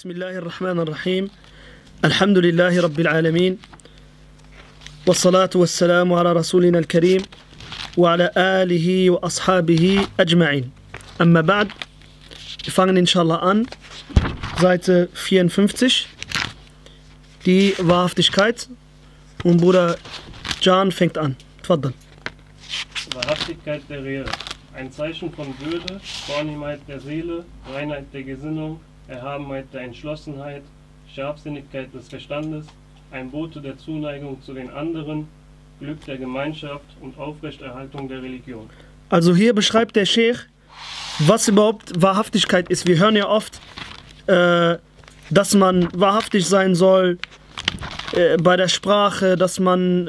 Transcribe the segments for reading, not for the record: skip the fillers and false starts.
بسم الله الرحمن الرحيم الحمد لله رب العالمين والصلاة والسلام على رسولنا الكريم وعلى آله وأصحابه أجمعين أما بعد wir fangen inshallah an Seite 54 die Wahrhaftigkeit und Bruder Can fängt an تفضل Wahrhaftigkeit der Rede, ein Zeichen von Würde, Vornehmheit der Seele, Reinheit der Gesinnung, Erhabenheit der Entschlossenheit, Scharfsinnigkeit des Verstandes, ein Bote der Zuneigung zu den anderen, Glück der Gemeinschaft und Aufrechterhaltung der Religion. Also hier beschreibt der Sheikh, was überhaupt Wahrhaftigkeit ist. Wir hören ja oft, dass man wahrhaftig sein soll bei der Sprache, dass man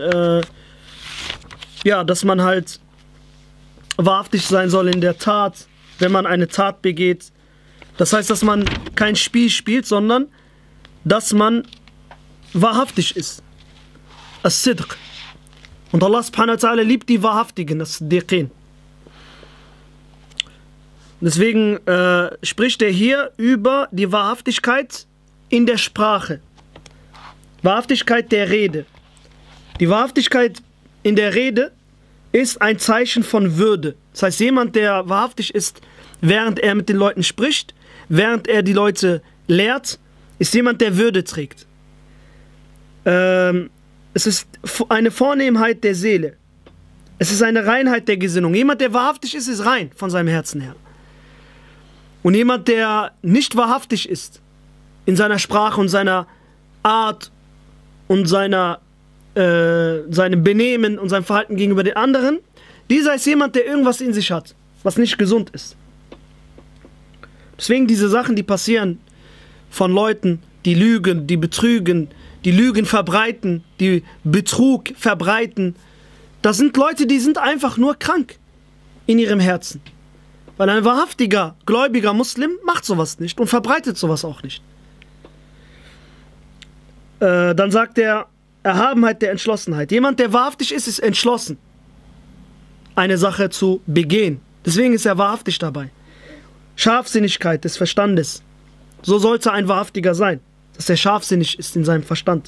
halt wahrhaftig sein soll in der Tat, wenn man eine Tat begeht. Das heißt, dass man kein Spiel spielt, sondern dass man wahrhaftig ist. As-Sidq. Und Allah subhanahu wa ta'ala liebt die Wahrhaftigen, das Siddiqin. Deswegen spricht er hier über die Wahrhaftigkeit in der Sprache. Wahrhaftigkeit der Rede. Die Wahrhaftigkeit in der Rede ist ein Zeichen von Würde. Das heißt, jemand, der wahrhaftig ist, während er mit den Leuten spricht, während er die Leute lehrt, ist jemand, der Würde trägt. Es ist eine Vornehmheit der Seele. Es ist eine Reinheit der Gesinnung. Jemand, der wahrhaftig ist, ist rein von seinem Herzen her. Und jemand, der nicht wahrhaftig ist, in seiner Sprache und seiner Art und seinem Benehmen und seinem Verhalten gegenüber den anderen, dieser ist jemand, der irgendwas in sich hat, was nicht gesund ist. Deswegen diese Sachen, die passieren von Leuten, die lügen, die betrügen, die Lügen verbreiten, die Betrug verbreiten, das sind Leute, die sind einfach nur krank in ihrem Herzen. Weil ein wahrhaftiger, gläubiger Muslim macht sowas nicht und verbreitet sowas auch nicht. Dann sagt er, Erhabenheit der Entschlossenheit. Jemand, der wahrhaftig ist, ist entschlossen, eine Sache zu begehen. Deswegen ist er wahrhaftig dabei. Scharfsinnigkeit des Verstandes. So sollte ein Wahrhaftiger sein, dass er scharfsinnig ist in seinem Verstand.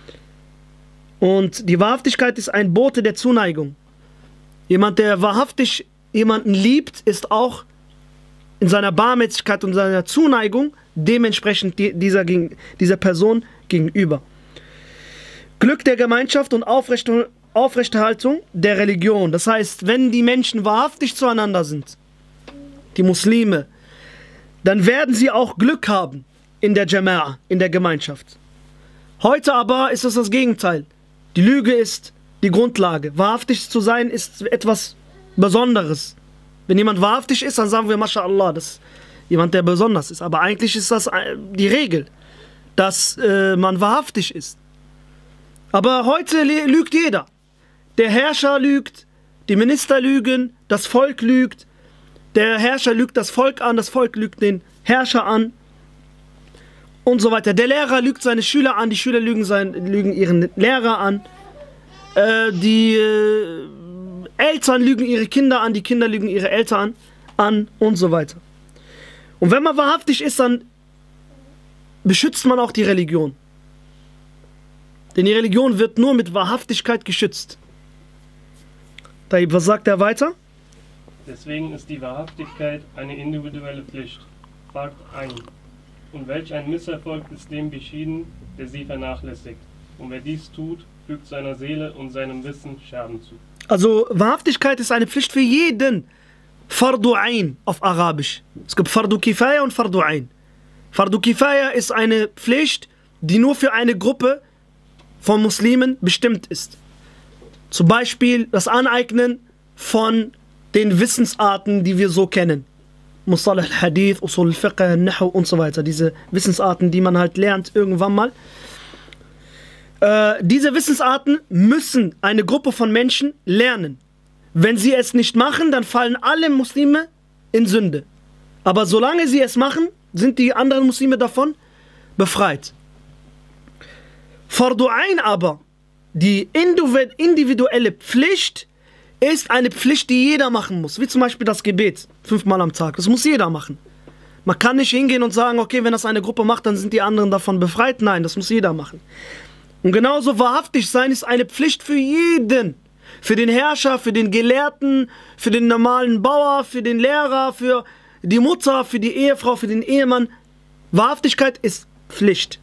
Und die Wahrhaftigkeit ist ein Bote der Zuneigung. Jemand, der wahrhaftig jemanden liebt, ist auch in seiner Barmherzigkeit und seiner Zuneigung dementsprechend dieser Person gegenüber. Glück der Gemeinschaft und Aufrechterhaltung der Religion. Das heißt, wenn die Menschen wahrhaftig zueinander sind, die Muslime, dann werden sie auch Glück haben in der Jama'a, in der Gemeinschaft. Heute aber ist es das Gegenteil. Die Lüge ist die Grundlage. Wahrhaftig zu sein ist etwas Besonderes. Wenn jemand wahrhaftig ist, dann sagen wir, MashaAllah, das ist jemand, der besonders ist. Aber eigentlich ist das die Regel, dass man wahrhaftig ist. Aber heute lügt jeder. Der Herrscher lügt, die Minister lügen, das Volk lügt, der Herrscher lügt das Volk an, das Volk lügt den Herrscher an und so weiter. Der Lehrer lügt seine Schüler an, die Schüler lügen ihren Lehrer an, die Eltern lügen ihre Kinder an, die Kinder lügen ihre Eltern an und so weiter. Und wenn man wahrhaftig ist, dann beschützt man auch die Religion. Denn die Religion wird nur mit Wahrhaftigkeit geschützt. Was sagt er weiter? Deswegen ist die Wahrhaftigkeit eine individuelle Pflicht. Fragt ein. Und welch ein Misserfolg ist dem beschieden, der sie vernachlässigt. Und wer dies tut, fügt seiner Seele und seinem Wissen Schaden zu. Also Wahrhaftigkeit ist eine Pflicht für jeden. Fardu Ain auf Arabisch. Es gibt Fardu Kifaya und Fardu Ain. Fardu Kifaya ist eine Pflicht, die nur für eine Gruppe von Muslimen bestimmt ist. Zum Beispiel das Aneignen von den Wissensarten, die wir so kennen. Mustalah al-Hadith, Usul al-Fiqh, Nahu und so weiter. Diese Wissensarten, die man halt lernt irgendwann mal. Diese Wissensarten müssen eine Gruppe von Menschen lernen. Wenn sie es nicht machen, dann fallen alle Muslime in Sünde. Aber solange sie es machen, sind die anderen Muslime davon befreit. Fardu Ain aber, die individuelle Pflicht, ist eine Pflicht, die jeder machen muss. Wie zum Beispiel das Gebet, 5-mal am Tag. Das muss jeder machen. Man kann nicht hingehen und sagen, okay, wenn das eine Gruppe macht, dann sind die anderen davon befreit. Nein, das muss jeder machen. Und genauso wahrhaftig sein ist eine Pflicht für jeden. Für den Herrscher, für den Gelehrten, für den normalen Bauer, für den Lehrer, für die Mutter, für die Ehefrau, für den Ehemann. Wahrhaftigkeit ist Pflicht.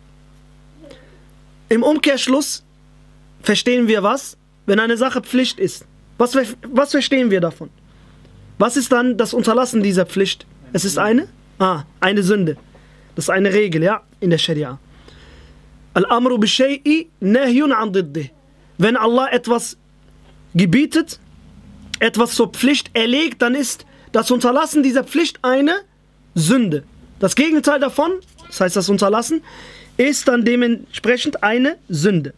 Im Umkehrschluss verstehen wir was, wenn eine Sache Pflicht ist. Was verstehen wir davon? Was ist dann das Unterlassen dieser Pflicht? Es ist eine Sünde. Das ist eine Regel, ja, in der Scharia. Al-Amru bi-shay'i nahyun an diddih. Wenn Allah etwas gebietet, etwas zur Pflicht erlegt, dann ist das Unterlassen dieser Pflicht eine Sünde. Das Gegenteil davon, das heißt das Unterlassen, ist dann dementsprechend eine Sünde.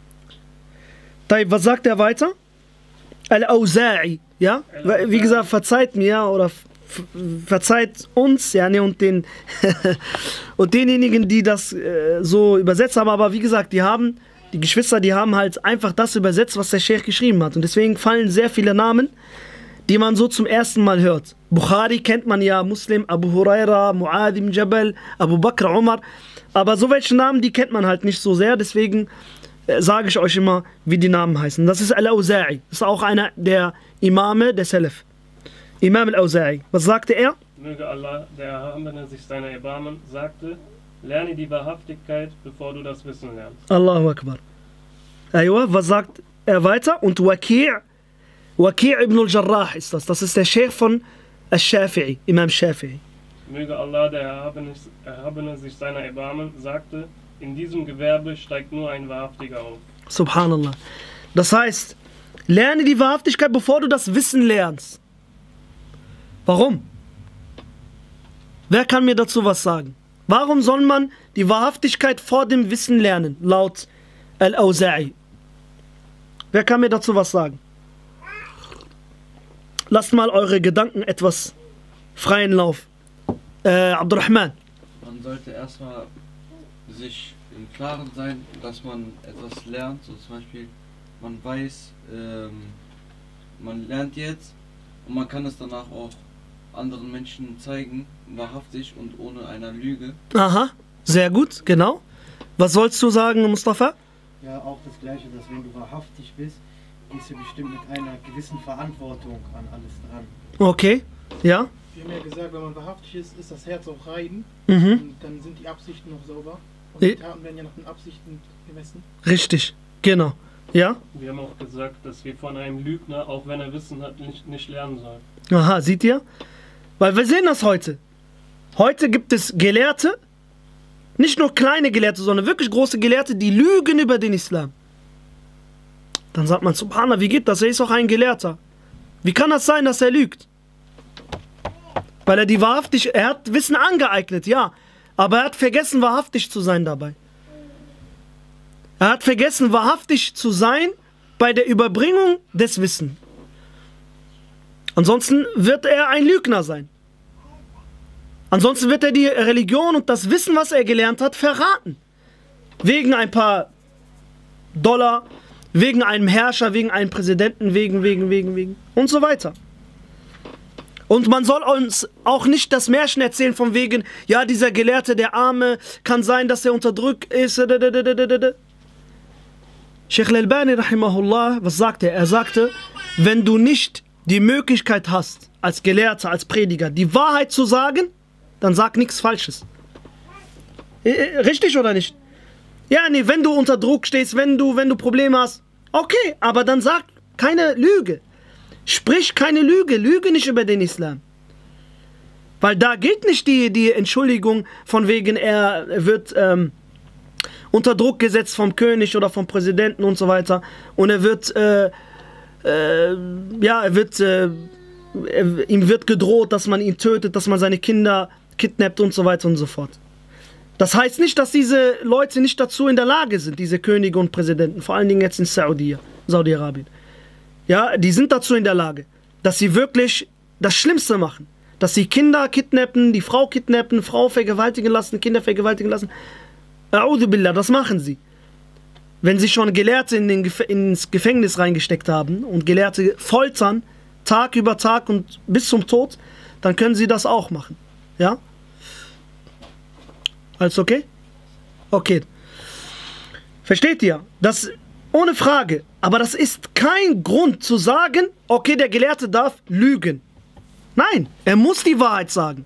Was sagt er weiter? Al-Awza'i, ja? Wie gesagt, verzeiht mir oder verzeiht uns, ja, ne, und und denjenigen, die das so übersetzt haben, aber wie gesagt, die Geschwister, die haben halt einfach das übersetzt, was der Sheikh geschrieben hat. Und deswegen fallen sehr viele Namen, die man so zum ersten Mal hört. Bukhari kennt man ja, Muslim, Abu Huraira, Mu'adh ibn Jabal, Abu Bakr, Umar. Aber so welche Namen, die kennt man halt nicht so sehr, deswegen sage ich euch immer, wie die Namen heißen. Das ist Al-Awza'i. Das ist auch einer der Imame der Salaf. Imam Al-Awza'i. Was sagte er? Möge Allah, der Erhabene, sich seiner erbarmen, sagte, lerne die Wahrhaftigkeit, bevor du das Wissen lernst. Allahu Akbar. Aywa, was sagt er weiter? Und Waki' ibn al-Jarrah ist das. Das ist der Sheikh von Al-Shafi'i, Imam Shafi'i. Möge Allah, der Erhabene, sich seiner erbarmen, sagte, in diesem Gewerbe steigt nur ein Wahrhaftiger auf. Subhanallah. Das heißt, lerne die Wahrhaftigkeit, bevor du das Wissen lernst. Warum? Wer kann mir dazu was sagen? Warum soll man die Wahrhaftigkeit vor dem Wissen lernen, laut Al-Awza'i? Wer kann mir dazu was sagen? Lasst mal eure Gedanken etwas freien Lauf. Abdurrahman. Man sollte erstmal sich im Klaren sein, dass man etwas lernt. So zum Beispiel, man weiß, man lernt jetzt und man kann es danach auch anderen Menschen zeigen, wahrhaftig und ohne einer Lüge. Aha, sehr gut, genau. Was sollst du sagen, Mustafa? Ja, auch das Gleiche, dass wenn du wahrhaftig bist, gehst du bestimmt mit einer gewissen Verantwortung an alles dran. Okay, ja. Wir haben ja gesagt, wenn man wahrhaftig ist, ist das Herz auch rein. Mhm. Und dann sind die Absichten noch sauber. Und die Taten werden ja nach den Absichten gemessen. Richtig, genau. Ja? Wir haben auch gesagt, dass wir von einem Lügner, auch wenn er Wissen hat, nicht lernen sollen. Aha, seht ihr? Weil wir sehen das heute. Heute gibt es Gelehrte, nicht nur kleine Gelehrte, sondern wirklich große Gelehrte, die lügen über den Islam. Dann sagt man, Subhanallah, wie geht das? Er ist auch ein Gelehrter. Wie kann das sein, dass er lügt? Weil er hat Wissen angeeignet, ja. Aber er hat vergessen, wahrhaftig zu sein dabei. Er hat vergessen, wahrhaftig zu sein bei der Überbringung des Wissens. Ansonsten wird er ein Lügner sein. Ansonsten wird er die Religion und das Wissen, was er gelernt hat, verraten. Wegen ein paar Dollar, wegen einem Herrscher, wegen einem Präsidenten, wegen und so weiter. Und man soll uns auch nicht das Märchen erzählen von wegen, ja, dieser Gelehrte, der Arme, kann sein, dass er unterdrückt ist. Sheikh Al-Albani, rahimahullah, was sagte er? Er sagte, wenn du nicht die Möglichkeit hast, als Gelehrter, als Prediger, die Wahrheit zu sagen, dann sag nichts Falsches. Richtig oder nicht? Ja, nee, wenn du unter Druck stehst, wenn du Probleme hast, okay, aber dann sag keine Lüge. Sprich keine Lüge, lüge nicht über den Islam. Weil da gilt nicht die Entschuldigung von wegen, er wird unter Druck gesetzt vom König oder vom Präsidenten und so weiter. Und er wird, ihm wird gedroht, dass man ihn tötet, dass man seine Kinder kidnappt und so weiter und so fort. Das heißt nicht, dass diese Leute nicht dazu in der Lage sind, diese Könige und Präsidenten, vor allen Dingen jetzt in Saudi-Arabien. Ja, die sind dazu in der Lage, dass sie wirklich das Schlimmste machen. Dass sie Kinder kidnappen, die Frau kidnappen, Frau vergewaltigen lassen, Kinder vergewaltigen lassen. A'udhu billah, das machen sie. Wenn sie schon Gelehrte ins Gefängnis reingesteckt haben und Gelehrte foltern, Tag über Tag und bis zum Tod, dann können sie das auch machen. Ja? Alles okay? Okay. Versteht ihr? Das ohne Frage. Aber das ist kein Grund zu sagen, okay, der Gelehrte darf lügen. Nein, er muss die Wahrheit sagen.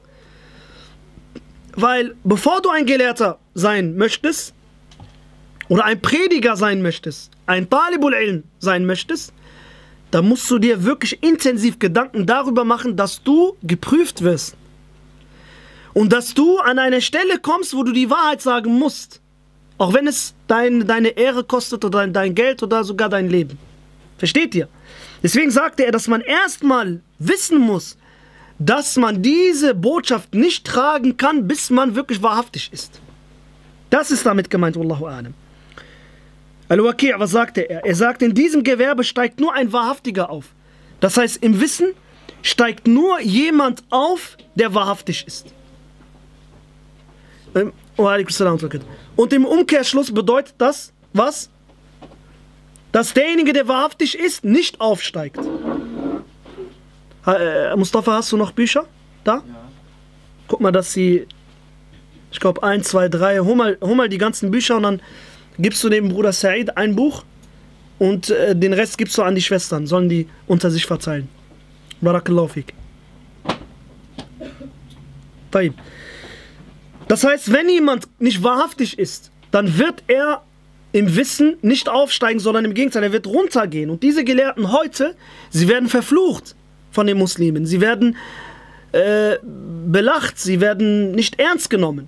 Weil bevor du ein Gelehrter sein möchtest, oder ein Prediger sein möchtest, ein Talibul Ilm sein möchtest, da musst du dir wirklich intensiv Gedanken darüber machen, dass du geprüft wirst. Und dass du an eine Stelle kommst, wo du die Wahrheit sagen musst. Auch wenn es deine Ehre kostet oder dein Geld oder sogar dein Leben. Versteht ihr? Deswegen sagte er, dass man erstmal wissen muss, dass man diese Botschaft nicht tragen kann, bis man wirklich wahrhaftig ist. Das ist damit gemeint, Wallahu a'lam. Al-Waqi', was sagte er? Er sagt, in diesem Gewerbe steigt nur ein Wahrhaftiger auf. Das heißt, im Wissen steigt nur jemand auf, der wahrhaftig ist. Und im Umkehrschluss bedeutet das, was? Dass derjenige, der wahrhaftig ist, nicht aufsteigt. Mustafa, hast du noch Bücher? Da? Ja. Guck mal, dass sie, ich glaube 1, 2, 3, hol mal die ganzen Bücher und dann gibst du dem Bruder Said ein Buch und den Rest gibst du an die Schwestern, sollen die unter sich verteilen. Barakallahu fik. Taib. Das heißt, wenn jemand nicht wahrhaftig ist, dann wird er im Wissen nicht aufsteigen, sondern im Gegenteil, er wird runtergehen. Und diese Gelehrten heute, sie werden verflucht von den Muslimen. Sie werden belacht, sie werden nicht ernst genommen.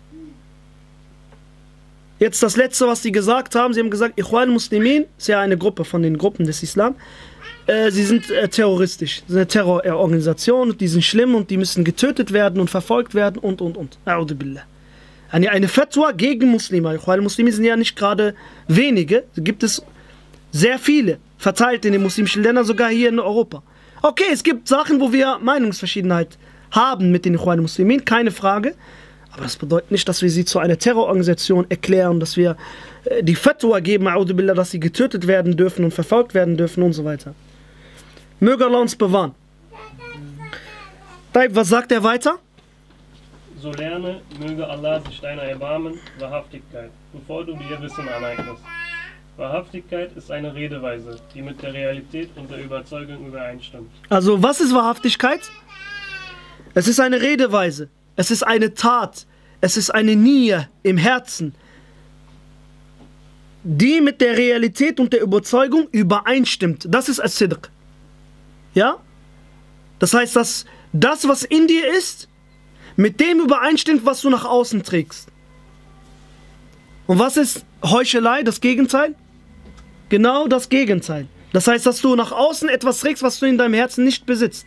Jetzt das Letzte, was sie gesagt haben, sie haben gesagt, Ikhwan Muslimin, ist ja eine Gruppe von den Gruppen des Islam, sie sind terroristisch, sie sind eine Terrororganisation, die sind schlimm und die müssen getötet werden und verfolgt werden und. A'udhu billah. Eine Fatwa gegen Muslime. Ikhwan Muslimin sind ja nicht gerade wenige, gibt es sehr viele, verteilt in den muslimischen Ländern, sogar hier in Europa. Okay, es gibt Sachen, wo wir Meinungsverschiedenheit haben mit den Ikhwan Muslimin, keine Frage. Aber das bedeutet nicht, dass wir sie zu einer Terrororganisation erklären, dass wir die Fatwa geben, A'udhu billah, dass sie getötet werden dürfen und verfolgt werden dürfen und so weiter. Möge Allah uns bewahren. Was sagt er weiter? So lerne, möge Allah sich deiner erbarmen, Wahrhaftigkeit, bevor du dir Wissen aneignest. Wahrhaftigkeit ist eine Redeweise, die mit der Realität und der Überzeugung übereinstimmt. Also, was ist Wahrhaftigkeit? Es ist eine Redeweise. Es ist eine Tat, es ist eine Niyyah im Herzen, die mit der Realität und der Überzeugung übereinstimmt. Das ist As-Sidq. Ja? Das heißt, dass das, was in dir ist, mit dem übereinstimmt, was du nach außen trägst. Und was ist Heuchelei, das Gegenteil? Genau das Gegenteil. Das heißt, dass du nach außen etwas trägst, was du in deinem Herzen nicht besitzt.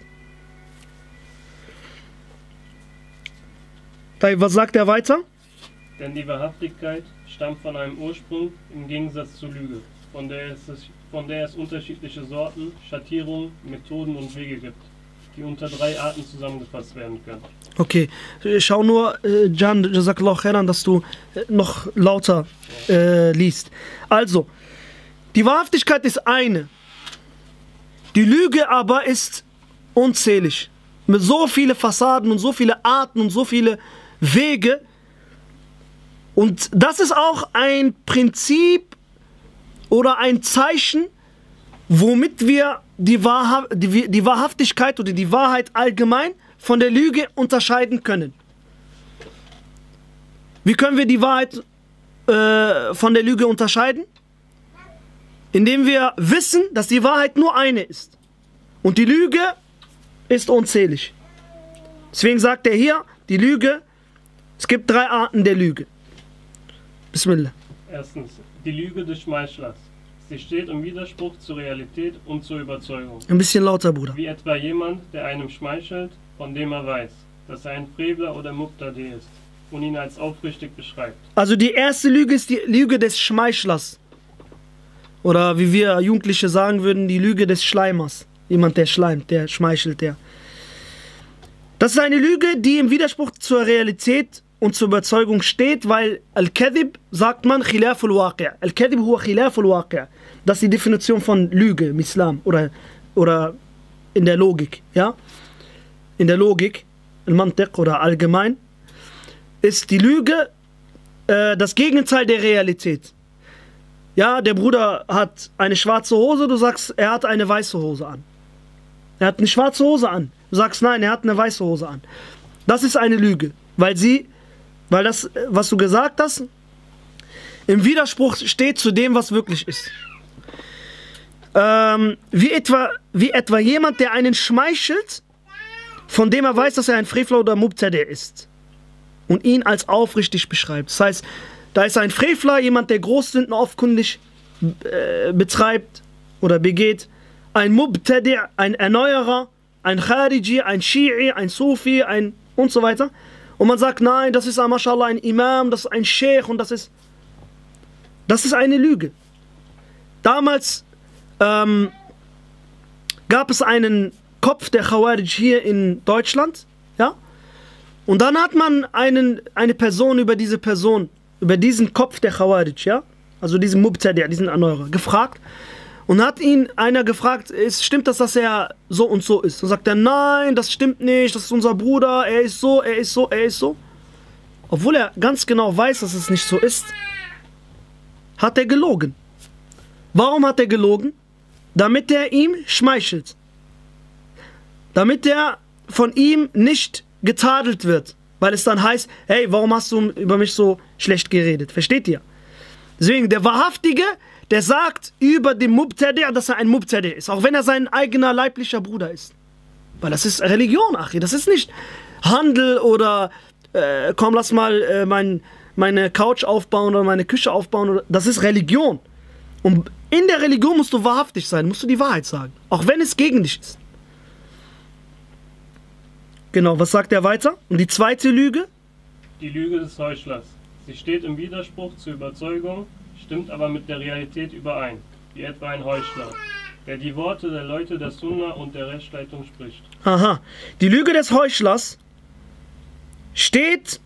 Was sagt er weiter? Denn die Wahrhaftigkeit stammt von einem Ursprung im Gegensatz zur Lüge, von der es unterschiedliche Sorten, Schattierungen, Methoden und Wege gibt, die unter 3 Arten zusammengefasst werden können. Okay, schau nur, Jan, Jazakallahu khairan, dass du noch lauter liest. Also, die Wahrhaftigkeit ist eine. Die Lüge aber ist unzählig. Mit so vielen Fassaden und so viele Arten und so viele Wege. Und das ist auch ein Prinzip oder ein Zeichen, womit wir die Wahrhaftigkeit oder die Wahrheit allgemein von der Lüge unterscheiden können. Wie können wir die Wahrheit von der Lüge unterscheiden? Indem wir wissen, dass die Wahrheit nur eine ist. Und die Lüge ist unzählig. Deswegen sagt er hier, die Lüge, es gibt 3 Arten der Lüge. Bismillah. Erstens, die Lüge des Schmeichlers. Sie steht im Widerspruch zur Realität und zur Überzeugung. Ein bisschen lauter, Bruder. Wie etwa jemand, der einem schmeichelt, von dem er weiß, dass er ein Frevler oder Mubtadi ist und ihn als aufrichtig beschreibt. Also die erste Lüge ist die Lüge des Schmeichlers. Oder wie wir Jugendliche sagen würden, die Lüge des Schleimers. Jemand, der schleimt, der schmeichelt, der. Das ist eine Lüge, die im Widerspruch zur Realität und zur Überzeugung steht, weil Al-Kadhib sagt man Khilaful Waqi'. Al-Kadhib huwa Khilaful Waqi'. Das ist die Definition von Lüge im Islam oder in der Logik. Ja? In der Logik, im Mantiq oder allgemein, ist die Lüge das Gegenteil der Realität. Ja, der Bruder hat eine schwarze Hose, du sagst, er hat eine weiße Hose an. Er hat eine schwarze Hose an. Du sagst, nein, er hat eine weiße Hose an. Das ist eine Lüge, weil das, was du gesagt hast, im Widerspruch steht zu dem, was wirklich ist. Wie etwa jemand, der einen schmeichelt, von dem er weiß, dass er ein Frevler oder Mubtadi' ist und ihn als aufrichtig beschreibt. Das heißt, da ist ein Frevler, jemand, der Großsünden offenkundig betreibt oder begeht, ein Mubtadi', ein Erneuerer, ein Khariji, ein Shi'i, ein Sufi, ein und so weiter. Und man sagt, nein, das ist mashallah ein Imam, das ist ein Sheikh und das ist eine Lüge. Damals gab es einen Kopf der Khawarij hier in Deutschland, ja? Und dann hat man eine Person über diesen Kopf der Khawarij, ja? Also diesen Mubtadi', diesen Erneuerer, gefragt. Und hat ihn einer gefragt, stimmt das, dass er so und so ist? Und sagt er, nein, das stimmt nicht, das ist unser Bruder, er ist so, er ist so, er ist so. Obwohl er ganz genau weiß, dass es nicht so ist, hat er gelogen. Warum hat er gelogen? Damit er ihm schmeichelt. Damit er von ihm nicht getadelt wird. Weil es dann heißt, hey, warum hast du über mich so schlecht geredet? Versteht ihr? Deswegen, der Wahrhaftige, der sagt über den Mubtadi', dass er ein Mubtadi' ist. Auch wenn er sein eigener leiblicher Bruder ist. Weil das ist Religion, Achi. Das ist nicht Handel oder komm, lass mal meine Couch aufbauen oder meine Küche aufbauen. Das ist Religion. Und in der Religion musst du wahrhaftig sein, musst du die Wahrheit sagen. Auch wenn es gegen dich ist. Genau, was sagt er weiter? Und die zweite Lüge? Die Lüge des Heuchlers. Sie steht im Widerspruch zur Überzeugung, stimmt aber mit der Realität überein, wie etwa ein Heuchler, der die Worte der Leute der Sunna und der Rechtsleitung spricht. Aha, die Lüge des Heuchlers steht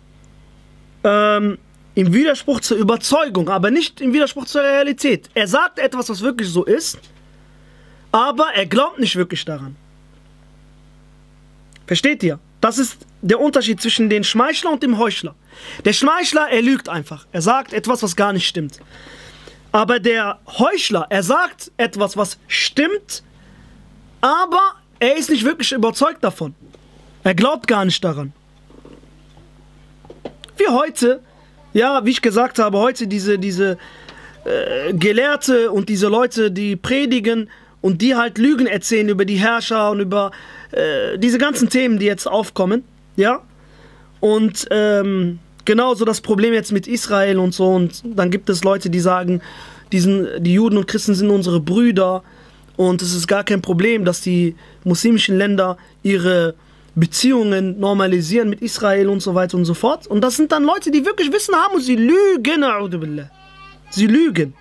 im Widerspruch zur Überzeugung, aber nicht im Widerspruch zur Realität. Er sagt etwas, was wirklich so ist, aber er glaubt nicht wirklich daran. Versteht ihr? Das ist der Unterschied zwischen dem Schmeichler und dem Heuchler. Der Schmeichler, er lügt einfach. Er sagt etwas, was gar nicht stimmt. Aber der Heuchler, er sagt etwas, was stimmt, aber er ist nicht wirklich überzeugt davon. Er glaubt gar nicht daran. Wie heute, ja, wie ich gesagt habe, heute diese Gelehrte und diese Leute, die predigen und die halt Lügen erzählen über die Herrscher und über diese ganzen Themen, die jetzt aufkommen, ja. Und genauso das Problem jetzt mit Israel und so. Und dann gibt es Leute, die sagen, die Juden und Christen sind unsere Brüder und es ist gar kein Problem, dass die muslimischen Länder ihre Beziehungen normalisieren mit Israel und so weiter und so fort. Und das sind dann Leute, die wirklich Wissen haben und sie lügen. Sie lügen.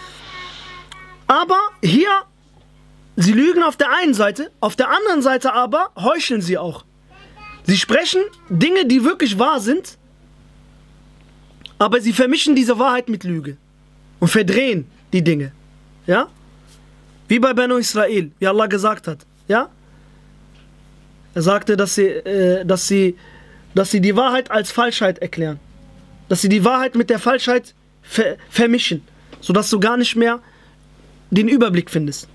Aber hier, sie lügen auf der einen Seite, auf der anderen Seite aber heucheln sie auch. Sie sprechen Dinge, die wirklich wahr sind, aber sie vermischen diese Wahrheit mit Lüge und verdrehen die Dinge. Ja? Wie bei Banu Israel, wie Allah gesagt hat. Ja? Er sagte, dass sie die Wahrheit als Falschheit erklären. Dass sie die Wahrheit mit der Falschheit vermischen, sodass du gar nicht mehr den Überblick findest.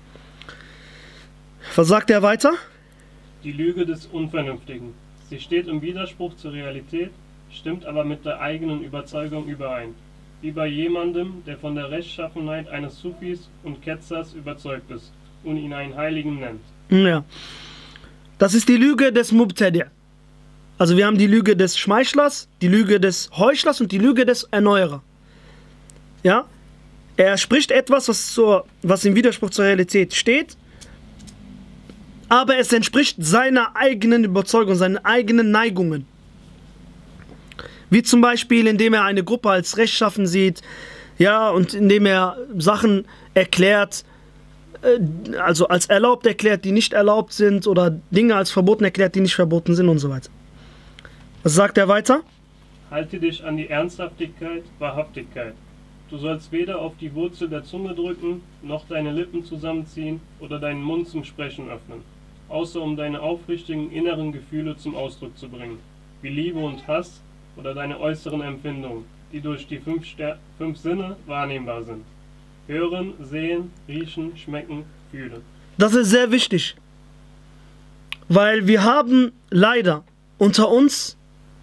Was sagt er weiter? Die Lüge des Unvernünftigen. Sie steht im Widerspruch zur Realität, stimmt aber mit der eigenen Überzeugung überein. Wie bei jemandem, der von der Rechtschaffenheit eines Sufis und Ketzers überzeugt ist und ihn einen Heiligen nennt. Ja. Das ist die Lüge des Mubtadi'. Also wir haben die Lüge des Schmeichlers, die Lüge des Heuchlers und die Lüge des Erneuerer. Ja? Er spricht etwas, was im Widerspruch zur Realität steht, aber es entspricht seiner eigenen Überzeugung, seinen eigenen Neigungen. Wie zum Beispiel, indem er eine Gruppe als rechtschaffen sieht, ja, und indem er Sachen erklärt, also als erlaubt erklärt, die nicht erlaubt sind, oder Dinge als verboten erklärt, die nicht verboten sind und so weiter. Was sagt er weiter? Halte dich an die Ernsthaftigkeit, Wahrhaftigkeit. Du sollst weder auf die Wurzel der Zunge drücken, noch deine Lippen zusammenziehen oder deinen Mund zum Sprechen öffnen, außer um deine aufrichtigen inneren Gefühle zum Ausdruck zu bringen, wie Liebe und Hass oder deine äußeren Empfindungen, die durch die fünf Sinne wahrnehmbar sind. Hören, sehen, riechen, schmecken, fühlen. Das ist sehr wichtig. Weil wir haben leider unter uns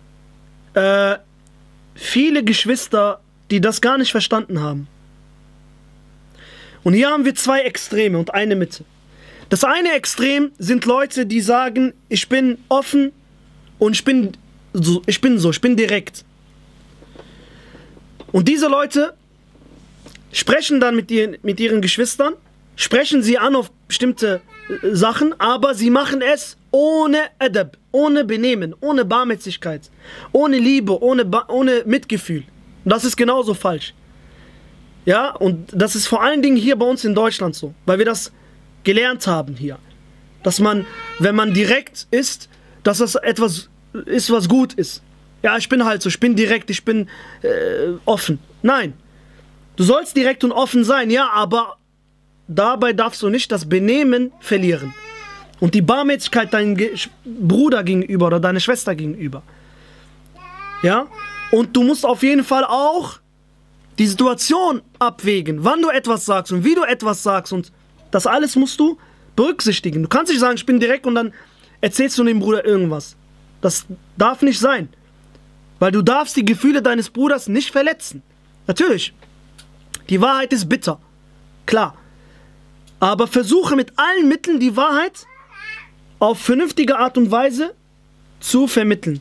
viele Geschwister, die das gar nicht verstanden haben. Und hier haben wir zwei Extreme und eine Mitte. Das eine Extrem sind Leute, die sagen, ich bin offen und ich bin direkt. Und diese Leute sprechen dann mit ihren Geschwistern, sprechen sie an auf bestimmte Sachen, aber sie machen es ohne Adab, ohne Benehmen, ohne Barmherzigkeit, ohne Liebe, ohne Mitgefühl. Und das ist genauso falsch. Ja, und das ist vor allen Dingen hier bei uns in Deutschland so, weil wir das gelernt haben hier. Dass man, wenn man direkt ist, dass das etwas ist, was gut ist. Ja, ich bin halt so, ich bin direkt, ich bin offen. Nein, du sollst direkt und offen sein, ja, aber dabei darfst du nicht das Benehmen verlieren. Und die Barmherzigkeit deinem Bruder gegenüber oder deiner Schwester gegenüber. Ja, und du musst auf jeden Fall auch die Situation abwägen, wann du etwas sagst und wie du etwas sagst, und das alles musst du berücksichtigen. Du kannst nicht sagen, ich bin direkt und dann erzählst du dem Bruder irgendwas. Das darf nicht sein, weil du darfst die Gefühle deines Bruders nicht verletzen. Natürlich, die Wahrheit ist bitter, klar, aber versuche mit allen Mitteln die Wahrheit auf vernünftige Art und Weise zu vermitteln.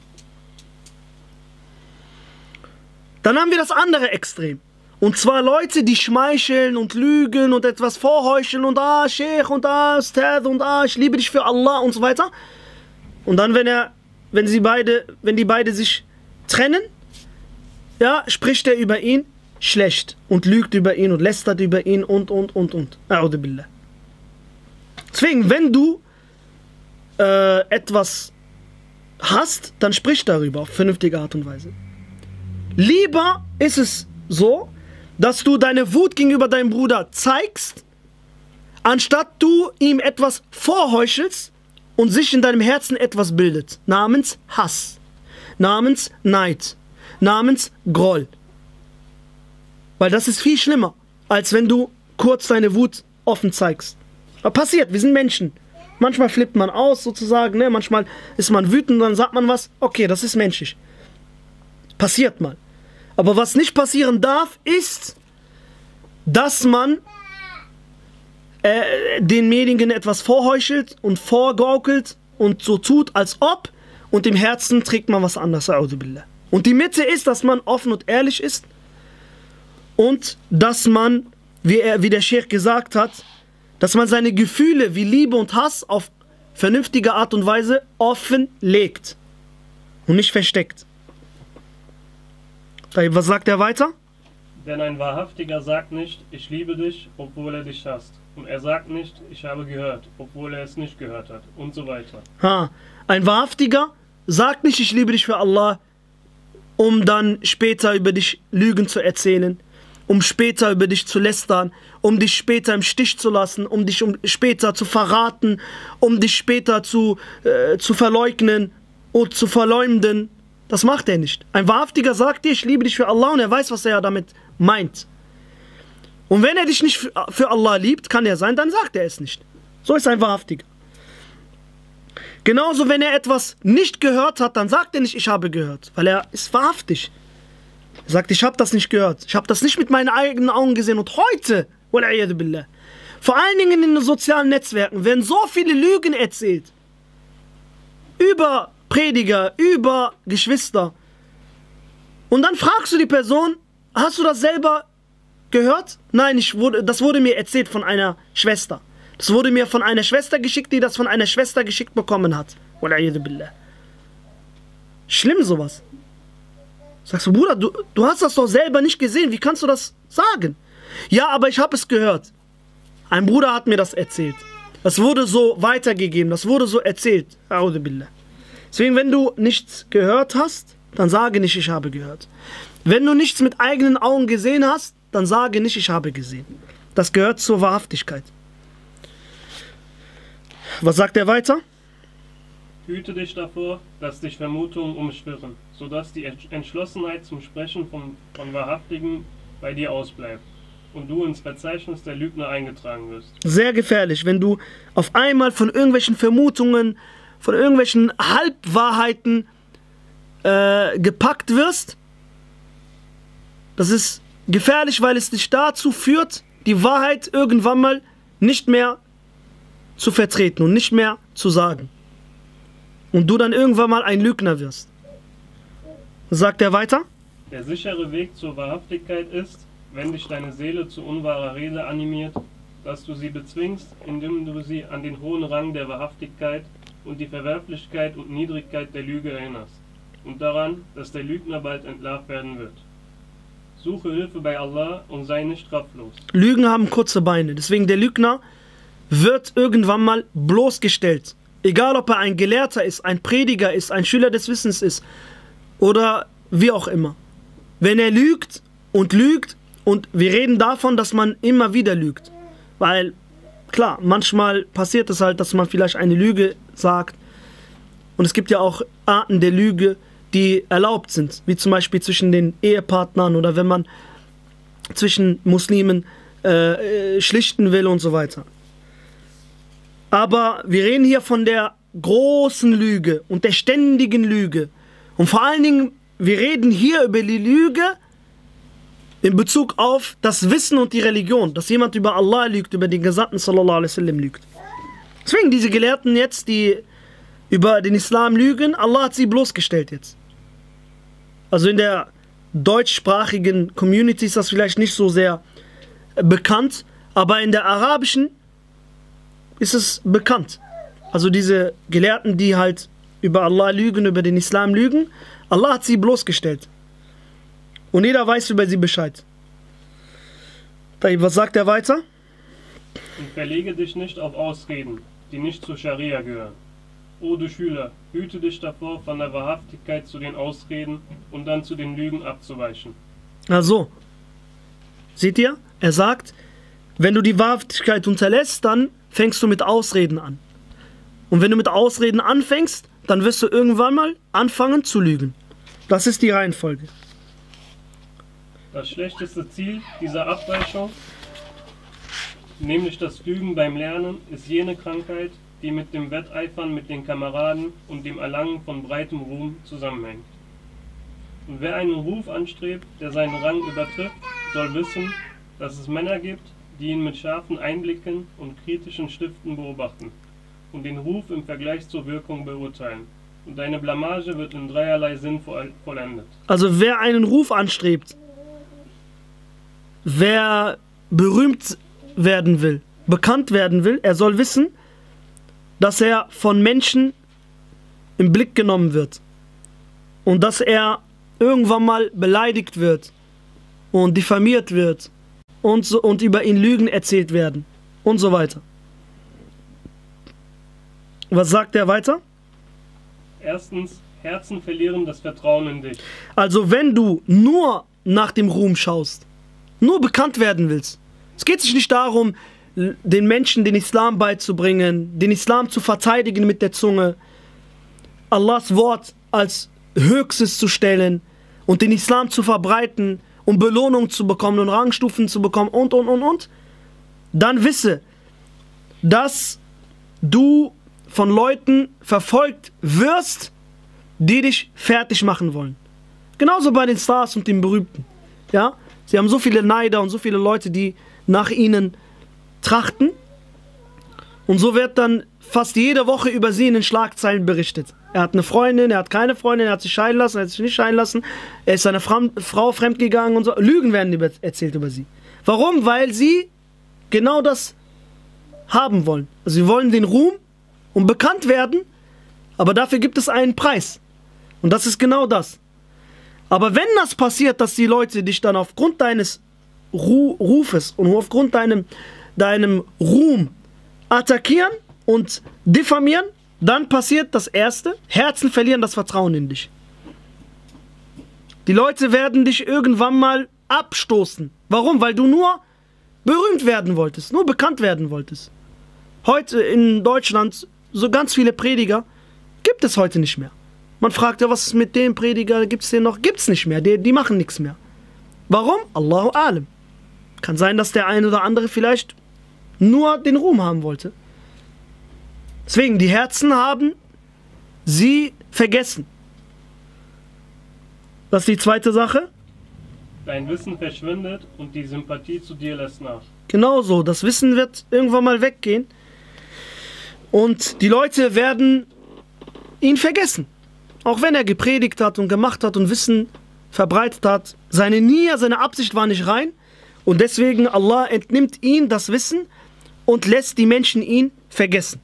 Dann haben wir das andere Extrem. Und zwar Leute, die schmeicheln und lügen und etwas vorheucheln und Sheikh und Ustad und ich liebe dich für Allah und so weiter. Und dann, wenn die beide sich trennen, ja, spricht er über ihn schlecht und lügt über ihn und lästert über ihn und. A'udhu billah. Deswegen, wenn du etwas hast, dann sprich darüber auf vernünftige Art und Weise. Lieber ist es so, dass du deine Wut gegenüber deinem Bruder zeigst, anstatt du ihm etwas vorheuchelst und sich in deinem Herzen etwas bildet, namens Hass, namens Neid, namens Groll. Weil das ist viel schlimmer, als wenn du kurz deine Wut offen zeigst. Aber passiert, wir sind Menschen. Manchmal flippt man aus sozusagen, ne? Manchmal ist man wütend, dann sagt man was, okay, das ist menschlich. Passiert mal. Aber was nicht passieren darf, ist, dass man denjenigen etwas vorheuchelt und vorgaukelt und so tut, als ob, und im Herzen trägt man was anderes. Und die Mitte ist, dass man offen und ehrlich ist und dass man, wie der Sheikh gesagt hat, dass man seine Gefühle wie Liebe und Hass auf vernünftige Art und Weise offenlegt und nicht versteckt. Was sagt er weiter? Denn ein Wahrhaftiger sagt nicht, ich liebe dich, obwohl er dich hasst. Und er sagt nicht, ich habe gehört, obwohl er es nicht gehört hat. Und so weiter. Ein Wahrhaftiger sagt nicht, ich liebe dich für Allah, um dann später über dich Lügen zu erzählen, um später über dich zu lästern, um dich später im Stich zu lassen, um dich später zu verraten, um dich später zu verleugnen und zu verleumden. Das macht er nicht. Ein Wahrhaftiger sagt dir, ich liebe dich für Allah, und er weiß, was er damit meint. Und wenn er dich nicht für Allah liebt, kann er sein, dann sagt er es nicht. So ist ein Wahrhaftiger. Genauso, wenn er etwas nicht gehört hat, dann sagt er nicht, ich habe gehört, weil er ist wahrhaftig. Er sagt, ich habe das nicht gehört, ich habe das nicht mit meinen eigenen Augen gesehen. Und heute, vor allen Dingen in den sozialen Netzwerken, werden so viele Lügen erzählt. Über Prediger, über Geschwister. Und dann fragst du die Person, hast du das selber gehört? Nein, das wurde mir erzählt von einer Schwester. Das wurde mir von einer Schwester geschickt, die das von einer Schwester geschickt bekommen hat. Schlimm sowas. Sagst du, Bruder, du hast das doch selber nicht gesehen, wie kannst du das sagen? Ja, aber ich habe es gehört. Ein Bruder hat mir das erzählt. Das wurde so weitergegeben, das wurde so erzählt. Deswegen, wenn du nichts gehört hast, dann sage nicht, ich habe gehört. Wenn du nichts mit eigenen Augen gesehen hast, dann sage nicht, ich habe gesehen. Das gehört zur Wahrhaftigkeit. Was sagt er weiter? Hüte dich davor, dass dich Vermutungen umschwirren, sodass die Entschlossenheit zum Sprechen von Wahrhaftigen bei dir ausbleibt und du ins Verzeichnis der Lügner eingetragen wirst. Sehr gefährlich, wenn du auf einmal von irgendwelchen Vermutungen, von irgendwelchen Halbwahrheiten gepackt wirst. Das ist gefährlich, weil es dich dazu führt, die Wahrheit irgendwann mal nicht mehr zu vertreten und nicht mehr zu sagen. Und du dann irgendwann mal ein Lügner wirst. Sagt er weiter? Der sichere Weg zur Wahrhaftigkeit ist, wenn dich deine Seele zu unwahrer Rede animiert, dass du sie bezwingst, indem du sie an den hohen Rang der Wahrhaftigkeit und die Verwerflichkeit und Niedrigkeit der Lüge erinnerst und daran, dass der Lügner bald entlarvt werden wird. Suche Hilfe bei Allah und sei nicht kraftlos. Lügen haben kurze Beine, deswegen der Lügner wird irgendwann mal bloßgestellt. Egal, ob er ein Gelehrter ist, ein Prediger ist, ein Schüler des Wissens ist oder wie auch immer. Wenn er lügt und wir reden davon, dass man immer wieder lügt. Weil, klar, manchmal passiert es halt, dass man vielleicht eine Lüge sagt. Und es gibt ja auch Arten der Lüge, die erlaubt sind. Wie zum Beispiel zwischen den Ehepartnern oder wenn man zwischen Muslimen schlichten will und so weiter. Aber wir reden hier von der großen Lüge und der ständigen Lüge. Und vor allen Dingen, wir reden hier über die Lüge in Bezug auf das Wissen und die Religion. Dass jemand über Allah lügt, über den Gesandten sallallahu alaihi wasallam lügt. Deswegen diese Gelehrten jetzt, die über den Islam lügen, Allah hat sie bloßgestellt jetzt. Also in der deutschsprachigen Community ist das vielleicht nicht so sehr bekannt, aber in der arabischen ist es bekannt. Also diese Gelehrten, die halt über Allah lügen, über den Islam lügen, Allah hat sie bloßgestellt. Und jeder weiß über sie Bescheid. Was sagt er weiter? Und verlege dich nicht auf Ausreden, die nicht zur Scharia gehören. O du Schüler, hüte dich davor, von der Wahrhaftigkeit zu den Ausreden und dann zu den Lügen abzuweichen. Also, seht ihr? Er sagt, wenn du die Wahrhaftigkeit unterlässt, dann fängst du mit Ausreden an. Und wenn du mit Ausreden anfängst, dann wirst du irgendwann mal anfangen zu lügen. Das ist die Reihenfolge. Das schlechteste Ziel dieser Abweichung, nämlich das Lügen beim Lernen, ist jene Krankheit, die mit dem Wetteifern mit den Kameraden und dem Erlangen von breitem Ruhm zusammenhängt. Und wer einen Ruf anstrebt, der seinen Rang übertrifft, soll wissen, dass es Männer gibt, die ihn mit scharfen Einblicken und kritischen Stiften beobachten und den Ruf im Vergleich zur Wirkung beurteilen. Und deine Blamage wird in dreierlei Sinn vollendet. Also wer einen Ruf anstrebt, wer berühmt werden will, bekannt werden will, er soll wissen, dass er von Menschen im Blick genommen wird und dass er irgendwann mal beleidigt wird und diffamiert wird und über ihn Lügen erzählt werden und so weiter. Was sagt er weiter? Erstens, Herzen verlieren das Vertrauen in dich. Also wenn du nur nach dem Ruhm schaust, nur bekannt werden willst, es geht sich nicht darum, den Menschen den Islam beizubringen, den Islam zu verteidigen mit der Zunge, Allahs Wort als höchstes zu stellen und den Islam zu verbreiten, um Belohnung zu bekommen und Rangstufen zu bekommen und. Dann wisse, dass du von Leuten verfolgt wirst, die dich fertig machen wollen. Genauso bei den Stars und den Berühmten. Ja? Sie haben so viele Neider und so viele Leute, die nach ihnen trachten. Und so wird dann fast jede Woche über sie in den Schlagzeilen berichtet. Er hat eine Freundin, er hat keine Freundin, er hat sich scheiden lassen, er hat sich nicht scheiden lassen, er ist seiner Frau fremdgegangen und so. Lügen werden erzählt über sie. Warum? Weil sie genau das haben wollen. Also sie wollen den Ruhm und bekannt werden, aber dafür gibt es einen Preis. Und das ist genau das. Aber wenn das passiert, dass die Leute dich dann aufgrund deines Rufes und aufgrund deinem Ruhm attackieren und diffamieren, dann passiert das Erste: Herzen verlieren das Vertrauen in dich. Die Leute werden dich irgendwann mal abstoßen. Warum? Weil du nur berühmt werden wolltest, nur bekannt werden wolltest. Heute in Deutschland so ganz viele Prediger Gibt es heute nicht mehr. Man fragt ja, was ist mit dem Prediger, gibt es den noch? Gibt es nicht mehr, die machen nichts mehr. Warum? Allahu Alam. Kann sein, dass der eine oder andere vielleicht nur den Ruhm haben wollte. Deswegen, die Herzen haben sie vergessen. Was ist die zweite Sache? Dein Wissen verschwindet und die Sympathie zu dir lässt nach. Genauso, das Wissen wird irgendwann mal weggehen. Und die Leute werden ihn vergessen. Auch wenn er gepredigt hat und gemacht hat und Wissen verbreitet hat. Seine Nia, seine Absicht war nicht rein. Und deswegen Allah entnimmt ihm das Wissen und lässt die Menschen ihn vergessen.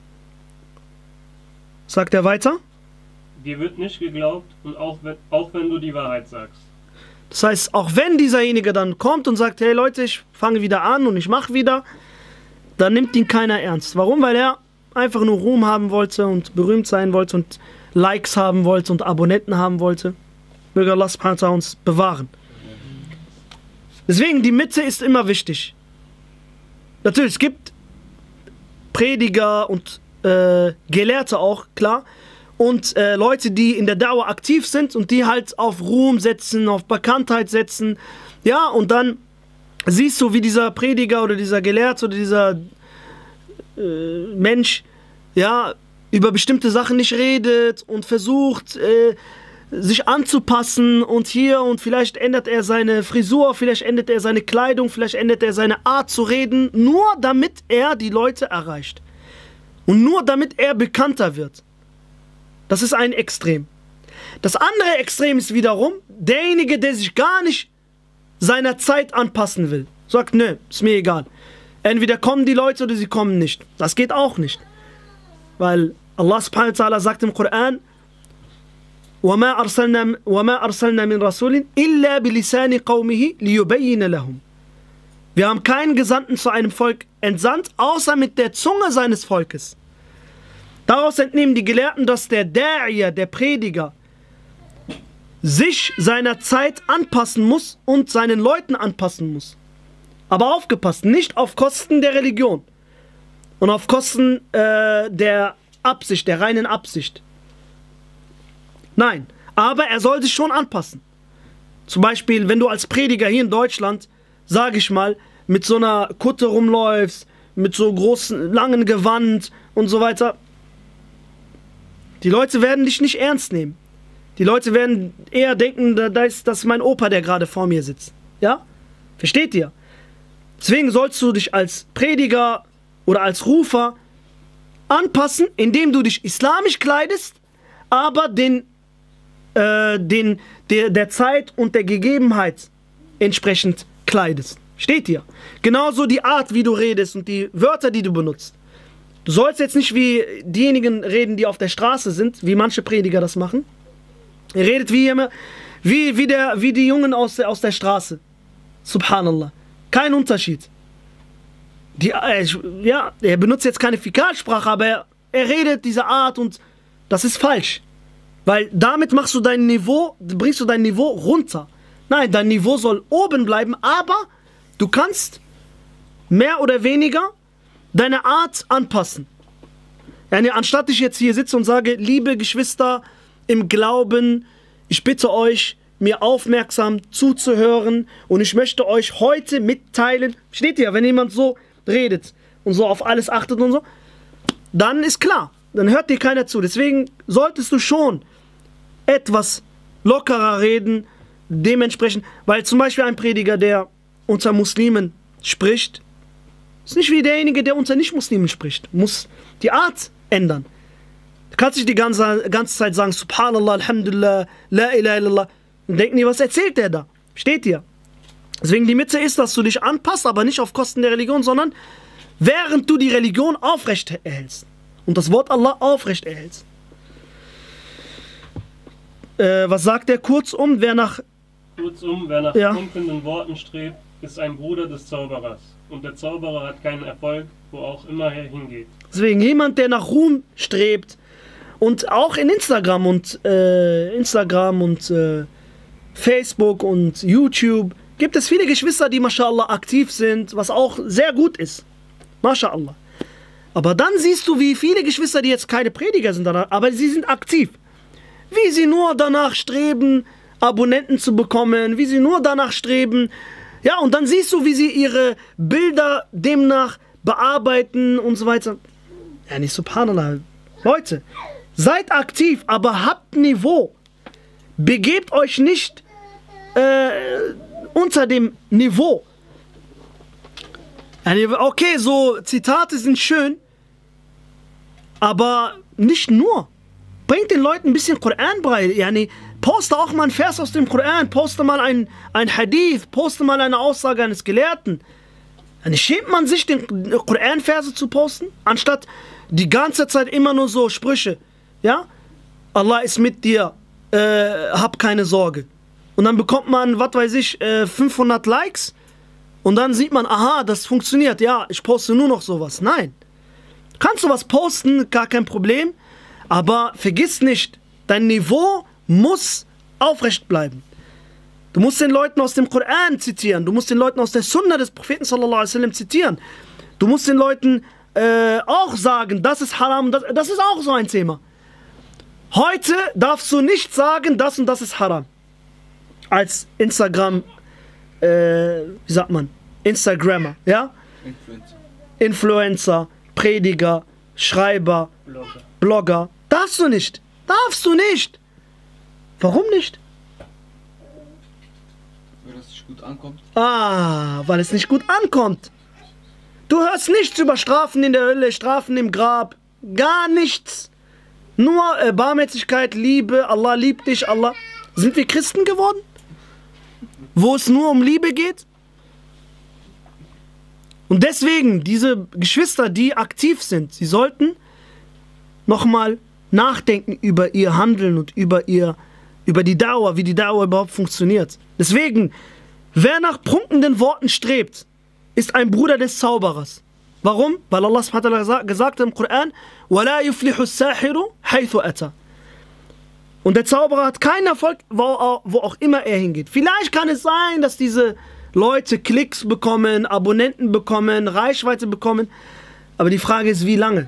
Sagt er weiter? Dir wird nicht geglaubt und auch wenn du die Wahrheit sagst. Das heißt, auch wenn dieserjenige dann kommt und sagt, hey Leute, ich fange wieder an und ich mache wieder, dann nimmt ihn keiner ernst. Warum? Weil er einfach nur Ruhm haben wollte und berühmt sein wollte und Likes haben wollte und Abonnenten haben wollte. Möge Allah subhanahu wa ta'ala uns bewahren. Deswegen, die Mitte ist immer wichtig. Natürlich, es gibt Prediger und Gelehrte auch, klar. Und Leute, die in der Dauer aktiv sind und die halt auf Ruhm setzen, auf Bekanntheit setzen. Ja, und dann siehst du, wie dieser Prediger oder dieser Gelehrte oder dieser Mensch, ja, über bestimmte Sachen nicht redet und versucht, sich anzupassen und hier und vielleicht ändert er seine Frisur, vielleicht ändert er seine Kleidung, vielleicht ändert er seine Art zu reden, nur damit er die Leute erreicht. Und nur damit er bekannter wird. Das ist ein Extrem. Das andere Extrem ist wiederum derjenige, der sich gar nicht seiner Zeit anpassen will. Sagt, nö, ist mir egal. Entweder kommen die Leute oder sie kommen nicht. Das geht auch nicht. Weil Allah subhanahu wa ta'ala sagt im Koran, وَمَا أَرْسَلْنَا مِنْ رَسُولٍ إِلَّا بِلِسَانِ قَوْمِهِ لِيُبَيِّنَ لَهُمْ. Wir haben keinen Gesandten zu einem Volk entsandt, außer mit der Zunge seines Volkes. Daraus entnehmen die Gelehrten, dass der Da'iyah, der Prediger, sich seiner Zeit anpassen muss und seinen Leuten anpassen muss. Aber aufgepasst, nicht auf Kosten der Religion und auf Kosten der Absicht, der reinen Absicht. Nein, aber er soll sich schon anpassen. Zum Beispiel, wenn du als Prediger hier in Deutschland, sage ich mal, mit so einer Kutte rumläufst, mit so großen, langen Gewand und so weiter. Die Leute werden dich nicht ernst nehmen. Die Leute werden eher denken, das ist mein Opa, der gerade vor mir sitzt. Ja? Versteht ihr? Deswegen sollst du dich als Prediger oder als Rufer anpassen, indem du dich islamisch kleidest, aber der Zeit und der Gegebenheit entsprechend kleidest. Steht hier. Genauso die Art, wie du redest und die Wörter, die du benutzt. Du sollst jetzt nicht wie diejenigen reden, die auf der Straße sind, wie manche Prediger das machen. Er redet wie die Jungen aus der Straße. Subhanallah. Kein Unterschied. Er benutzt jetzt keine Fäkalsprache, aber er redet diese Art und das ist falsch. Weil damit bringst du dein Niveau runter. Nein, dein Niveau soll oben bleiben, aber du kannst mehr oder weniger deine Art anpassen. Anstatt ich jetzt hier sitze und sage, liebe Geschwister im Glauben, ich bitte euch, mir aufmerksam zuzuhören und ich möchte euch heute mitteilen, steht hier, wenn jemand so redet und so auf alles achtet und so, dann ist klar, dann hört dir keiner zu. Deswegen solltest du schon etwas lockerer reden, dementsprechend, weil zum Beispiel ein Prediger, der unter Muslimen spricht, ist nicht wie derjenige, der unter Nicht-Muslimen spricht. Muss die Art ändern. Du kannst nicht die ganze Zeit sagen, Subhanallah, Alhamdulillah, La ilaha illallah. Und denken die, was erzählt der da? Steht hier. Deswegen die Mitte ist, dass du dich anpasst, aber nicht auf Kosten der Religion, sondern während du die Religion aufrecht erhältst. Und das Wort Allah aufrecht erhältst. Was sagt er? Kurzum, wer nach funkelnden Worten strebt, ist ein Bruder des Zauberers. Und der Zauberer hat keinen Erfolg, wo auch immer er hingeht. Deswegen jemand, der nach Ruhm strebt und auch in Instagram und Facebook und YouTube gibt es viele Geschwister, die Mashallah aktiv sind, was auch sehr gut ist. Mashallah. Aber dann siehst du, wie viele Geschwister, die jetzt keine Prediger sind, aber sie sind aktiv. Wie sie nur danach streben, Abonnenten zu bekommen, wie sie nur danach streben. Ja, und dann siehst du, wie sie ihre Bilder demnach bearbeiten und so weiter. Ja, nicht subhanallah. Leute, seid aktiv, aber habt Niveau. Begebt euch nicht unter dem Niveau. Okay, so Zitate sind schön, aber nicht nur. Bringt den Leuten ein bisschen Koran bei. Yani, poste auch mal einen Vers aus dem Koran, poste mal ein Hadith, poste mal eine Aussage eines Gelehrten. Yani, schämt man sich, den Koran-Verse zu posten, anstatt die ganze Zeit immer nur so Sprüche. Ja? Allah ist mit dir, hab keine Sorge. Und dann bekommt man, was weiß ich, 500 Likes. Und dann sieht man, aha, das funktioniert. Ja, ich poste nur noch sowas. Nein. Kannst du was posten, gar kein Problem. Aber vergiss nicht, dein Niveau muss aufrecht bleiben. Du musst den Leuten aus dem Koran zitieren. Du musst den Leuten aus der Sunna des Propheten sallallahu alaihi wasallam zitieren. Du musst den Leuten auch sagen, das ist haram. Das ist auch so ein Thema. Heute darfst du nicht sagen, das und das ist haram. Als Instagram, wie sagt man? Instagrammer, ja? Influencer, Prediger, Schreiber, Blogger. Darfst du nicht. Darfst du nicht. Warum nicht? Weil das nicht gut ankommt. Ah, weil es nicht gut ankommt. Du hörst nichts über Strafen in der Hölle, Strafen im Grab. Gar nichts. Nur Barmherzigkeit, Liebe, Allah liebt dich, Allah. Sind wir Christen geworden? Wo es nur um Liebe geht? Und deswegen, diese Geschwister, die aktiv sind, sie sollten nochmal nachdenken über ihr Handeln und über die Dauer, wie die Dauer überhaupt funktioniert. Deswegen, wer nach prunkenden Worten strebt, ist ein Bruder des Zauberers. Warum? Weil Allah subhanahu wa ta'ala gesagt hat im Koran, وَلَا يُفْلِحُ السَّاحِرُ حَيْثُ أَتَى. Und der Zauberer hat keinen Erfolg, wo auch immer er hingeht. Vielleicht kann es sein, dass diese Leute Klicks bekommen, Abonnenten bekommen, Reichweite bekommen. Aber die Frage ist, wie lange?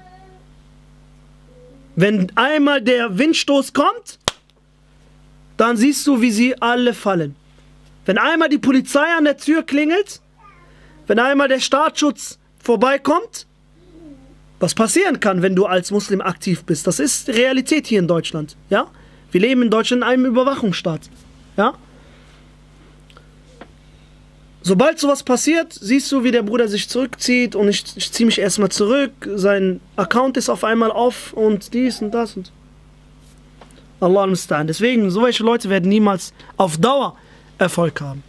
Wenn einmal der Windstoß kommt, dann siehst du, wie sie alle fallen. Wenn einmal die Polizei an der Tür klingelt, wenn einmal der Staatsschutz vorbeikommt, was passieren kann, wenn du als Muslim aktiv bist. Das ist Realität hier in Deutschland. Ja? Wir leben in Deutschland in einem Überwachungsstaat. Ja? Sobald sowas passiert, siehst du, wie der Bruder sich zurückzieht und ich ziehe mich erstmal zurück, sein Account ist auf einmal off und dies und das und Allah al-Musta'an. Deswegen, solche Leute werden niemals auf Dauer Erfolg haben.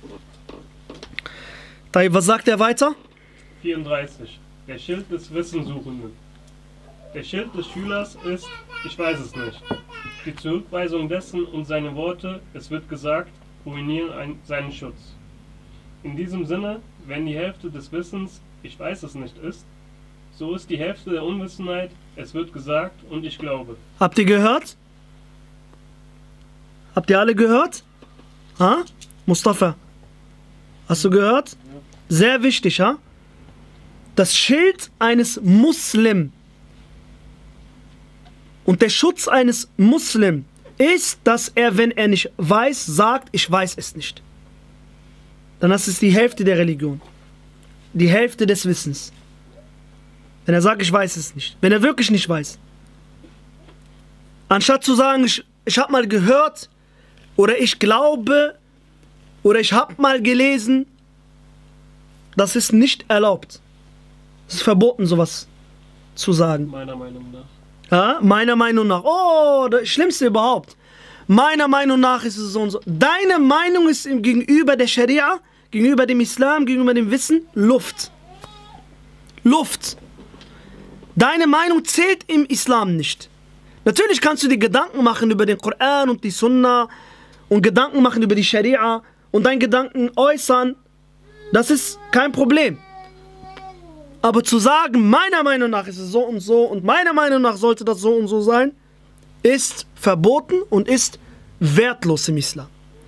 Was sagt er weiter? 34. Der Schild des Wissenssuchenden. Der Schild des Schülers ist, ich weiß es nicht. Die Zurückweisung dessen und seine Worte, es wird gesagt, ruinieren seinen Schutz. In diesem Sinne, wenn die Hälfte des Wissens, ich weiß es nicht ist, so ist die Hälfte der Unwissenheit, es wird gesagt und ich glaube. Habt ihr gehört? Habt ihr alle gehört? Ha? Mustafa, hast du gehört? Sehr wichtig, ha? Das Schild eines Muslim und der Schutz eines Muslim ist, dass er, wenn er nicht weiß, sagt, ich weiß es nicht. Dann ist es die Hälfte der Religion. Die Hälfte des Wissens. Wenn er sagt, ich weiß es nicht. Wenn er wirklich nicht weiß. Anstatt zu sagen, ich habe mal gehört oder ich glaube oder ich habe mal gelesen, das ist nicht erlaubt. Es ist verboten, sowas zu sagen. Meiner Meinung nach. Ja, meiner Meinung nach. Oh, das Schlimmste überhaupt. Meiner Meinung nach ist es so und so. Deine Meinung ist gegenüber der Scharia, gegenüber dem Islam, gegenüber dem Wissen Luft. Luft. Deine Meinung zählt im Islam nicht. Natürlich kannst du dir Gedanken machen über den Koran und die Sunna und Gedanken machen über die Scharia und deine Gedanken äußern. Das ist kein Problem. Aber zu sagen, meiner Meinung nach ist es so und meiner Meinung nach sollte das so und so sein, ist verboten und ist wertlos im Islam.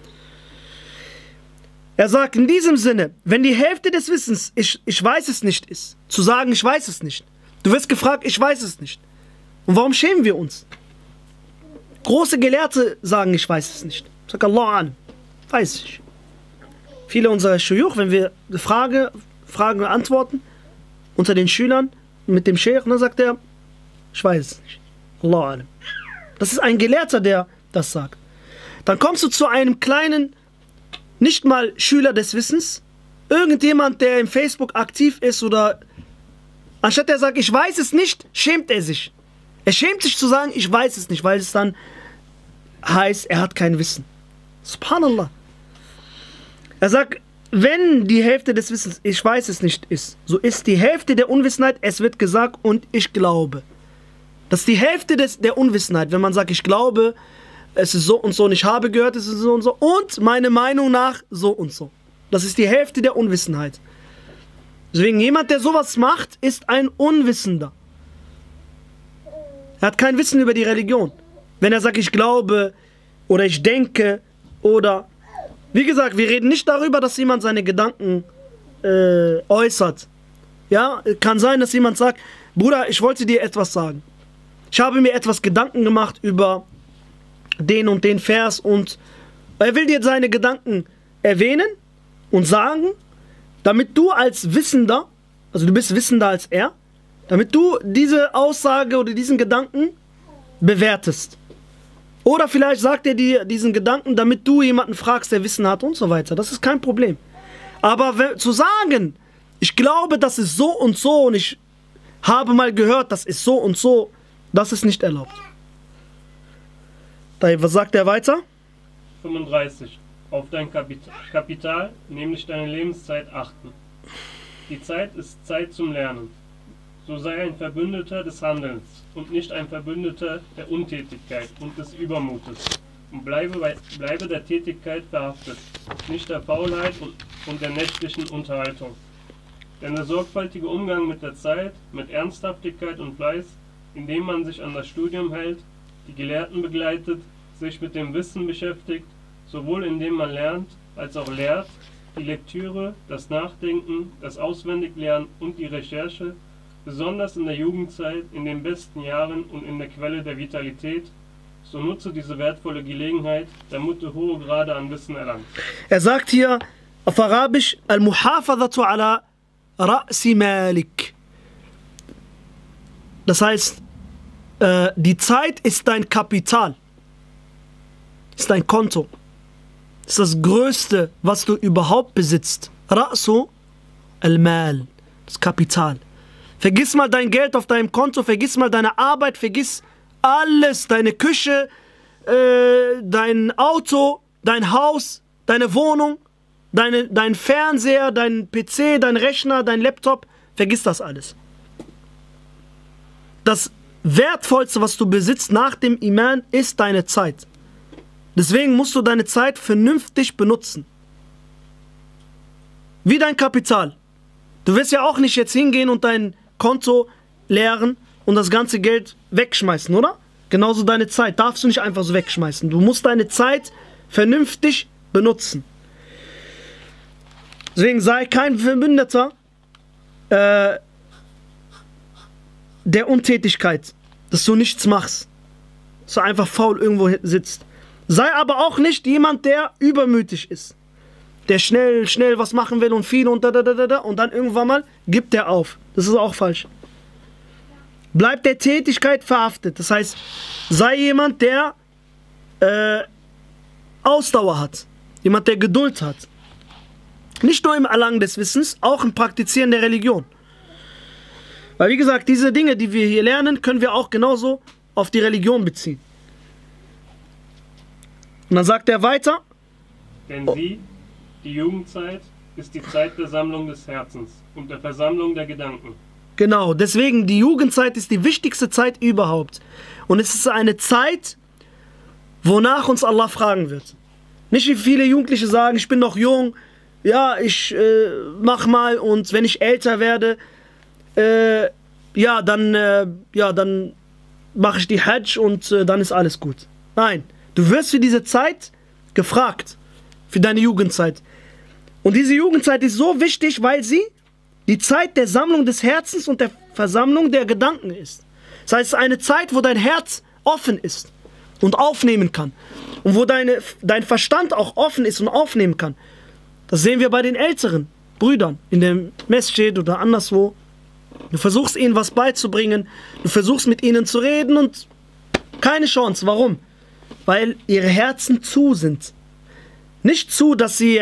Er sagt in diesem Sinne, wenn die Hälfte des Wissens ich weiß es nicht ist, zu sagen, ich weiß es nicht, Du wirst gefragt, ich weiß es nicht. Und warum schämen wir uns? Große Gelehrte sagen, ich weiß es nicht. Sag Allah an, weiß ich. Viele unserer Schuyuch, wenn wir Fragen und antworten unter den Schülern mit dem Sheikh, dann sagt er, ich weiß es nicht. Allah an. Das ist ein Gelehrter, der das sagt. Dann kommst du zu einem kleinen, nicht mal Schüler des Wissens, irgendjemand, der im Facebook aktiv ist oder anstatt er sagt, ich weiß es nicht, schämt er sich. Er schämt sich zu sagen, ich weiß es nicht, weil es dann heißt, er hat kein Wissen. Subhanallah. Er sagt, wenn die Hälfte des Wissens, ich weiß es nicht, ist, so ist die Hälfte der Unwissenheit, es wird gesagt, und ich glaube. Das ist die Hälfte der Unwissenheit, wenn man sagt, ich glaube, es ist so und so und ich habe gehört, es ist so und so und meine Meinung nach so und so. Das ist die Hälfte der Unwissenheit. Deswegen, jemand, der sowas macht, ist ein Unwissender. Er hat kein Wissen über die Religion. Wenn er sagt, ich glaube oder ich denke oder... Wie gesagt, wir reden nicht darüber, dass jemand seine Gedanken äußert. Ja, kann sein, dass jemand sagt, Bruder, ich wollte dir etwas sagen. Ich habe mir etwas Gedanken gemacht über den und den Vers und er will dir seine Gedanken erwähnen und sagen, damit du als Wissender, also du bist wissender als er, damit du diese Aussage oder diesen Gedanken bewertest. Oder vielleicht sagt er dir diesen Gedanken, damit du jemanden fragst, der Wissen hat und so weiter. Das ist kein Problem. Aber zu sagen, ich glaube, das ist so und so und ich habe mal gehört, das ist so und so, das ist nicht erlaubt. Was sagt er weiter? 35. Auf dein Kapital, nämlich deine Lebenszeit, achten. Die Zeit ist Zeit zum Lernen. So sei ein Verbündeter des Handelns und nicht ein Verbündeter der Untätigkeit und des Übermutes. Und bleibe der Tätigkeit verhaftet, nicht der Faulheit und der nächtlichen Unterhaltung. Denn der sorgfältige Umgang mit der Zeit, mit Ernsthaftigkeit und Fleiß, indem man sich an das Studium hält, die Gelehrten begleitet, sich mit dem Wissen beschäftigt, sowohl indem man lernt als auch lehrt, die Lektüre, das Nachdenken, das Auswendiglernen und die Recherche, besonders in der Jugendzeit, in den besten Jahren und in der Quelle der Vitalität, so nutze diese wertvolle Gelegenheit, damit du hohe Grade an Wissen erlangst. Er sagt hier auf Arabisch, Al-Muhafadhatu ala Ra'si Malik. Das heißt, die Zeit ist dein Kapital, ist dein Konto, ist das Größte, was du überhaupt besitzt. Ra'su al-Mal, das Kapital. Vergiss mal dein Geld auf deinem Konto, vergiss mal deine Arbeit, vergiss alles, deine Küche, dein Auto, dein Haus, deine Wohnung, dein Fernseher, dein PC, dein Rechner, dein Laptop, vergiss das alles. Das Wertvollste, was du besitzt nach dem Iman, ist deine Zeit. Deswegen musst du deine Zeit vernünftig benutzen. Wie dein Kapital. Du wirst ja auch nicht jetzt hingehen und dein Konto leeren und das ganze Geld wegschmeißen, oder? Genauso deine Zeit darfst du nicht einfach so wegschmeißen. Du musst deine Zeit vernünftig benutzen. Deswegen sei kein Verbündeter der Untätigkeit, dass du nichts machst, dass du einfach faul irgendwo sitzt. Sei aber auch nicht jemand, der übermütig ist, der schnell was machen will und viel und und dann irgendwann mal gibt er auf. Das ist auch falsch. Bleib der Tätigkeit verhaftet. Das heißt, sei jemand, der Ausdauer hat. Jemand, der Geduld hat. Nicht nur im Erlangen des Wissens, auch im Praktizieren der Religion. Weil wie gesagt, diese Dinge, die wir hier lernen, können wir auch genauso auf die Religion beziehen. Und dann sagt er weiter. Denn sie, die Jugendzeit, ist die Zeit der Sammlung des Herzens und der Versammlung der Gedanken. Genau, deswegen die Jugendzeit ist die wichtigste Zeit überhaupt. Und es ist eine Zeit, wonach uns Allah fragen wird. Nicht wie viele Jugendliche sagen, ich bin noch jung, ja, ich mach mal und wenn ich älter werde, dann mache ich die Hajj und dann ist alles gut. Nein, du wirst für diese Zeit gefragt, für deine Jugendzeit. Und diese Jugendzeit ist so wichtig, weil sie die Zeit der Sammlung des Herzens und der Versammlung der Gedanken ist. Das heißt, es ist eine Zeit, wo dein Herz offen ist und aufnehmen kann. Und wo dein Verstand auch offen ist und aufnehmen kann. Das sehen wir bei den älteren Brüdern in dem Masjid oder anderswo. Du versuchst ihnen was beizubringen, du versuchst mit ihnen zu reden und keine Chance. Warum? Weil ihre Herzen zu sind. Nicht zu, dass sie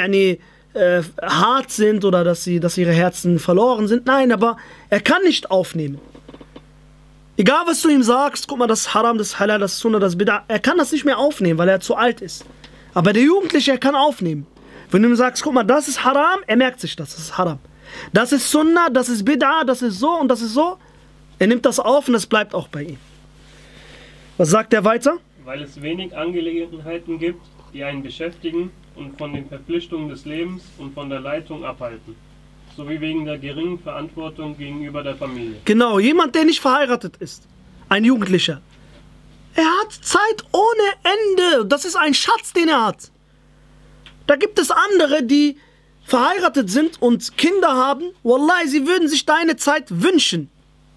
hart sind oder dass ihre Herzen verloren sind. Nein, aber er kann nicht aufnehmen. Egal, was du ihm sagst, guck mal, das ist Haram, das ist Halal, das ist Sunnah, das ist Bid'ah, er kann das nicht mehr aufnehmen, weil er zu alt ist. Aber der Jugendliche, er kann aufnehmen. Wenn du ihm sagst, guck mal, das ist Haram, er merkt sich das ist Haram. Das ist Sunnah, das ist Bid'ah, das ist so und das ist so. Er nimmt das auf und das bleibt auch bei ihm. Was sagt er weiter? Weil es wenig Angelegenheiten gibt, die einen beschäftigen und von den Verpflichtungen des Lebens und von der Leitung abhalten. Sowie wegen der geringen Verantwortung gegenüber der Familie. Genau, jemand, der nicht verheiratet ist. Ein Jugendlicher. Er hat Zeit ohne Ende. Das ist ein Schatz, den er hat. Da gibt es andere, die verheiratet sind und Kinder haben. Wallahi, sie würden sich deine Zeit wünschen.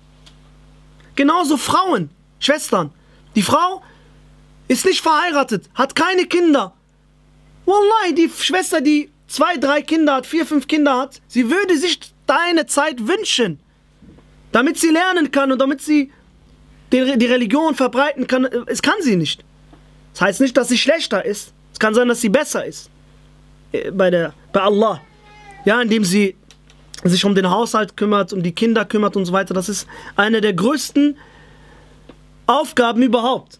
Genauso Frauen, Schwestern. Die Frau ist nicht verheiratet, hat keine Kinder. Wallahi, die Schwester, die 2, 3 Kinder hat, 4, 5 Kinder hat, sie würde sich deine Zeit wünschen. Damit sie lernen kann und damit sie die Religion verbreiten kann. Es kann sie nicht. Das heißt nicht, dass sie schlechter ist. Es kann sein, dass sie besser ist. Bei Allah. Ja, indem sie sich um den Haushalt kümmert, um die Kinder kümmert und so weiter. Das ist eine der größten Aufgaben überhaupt.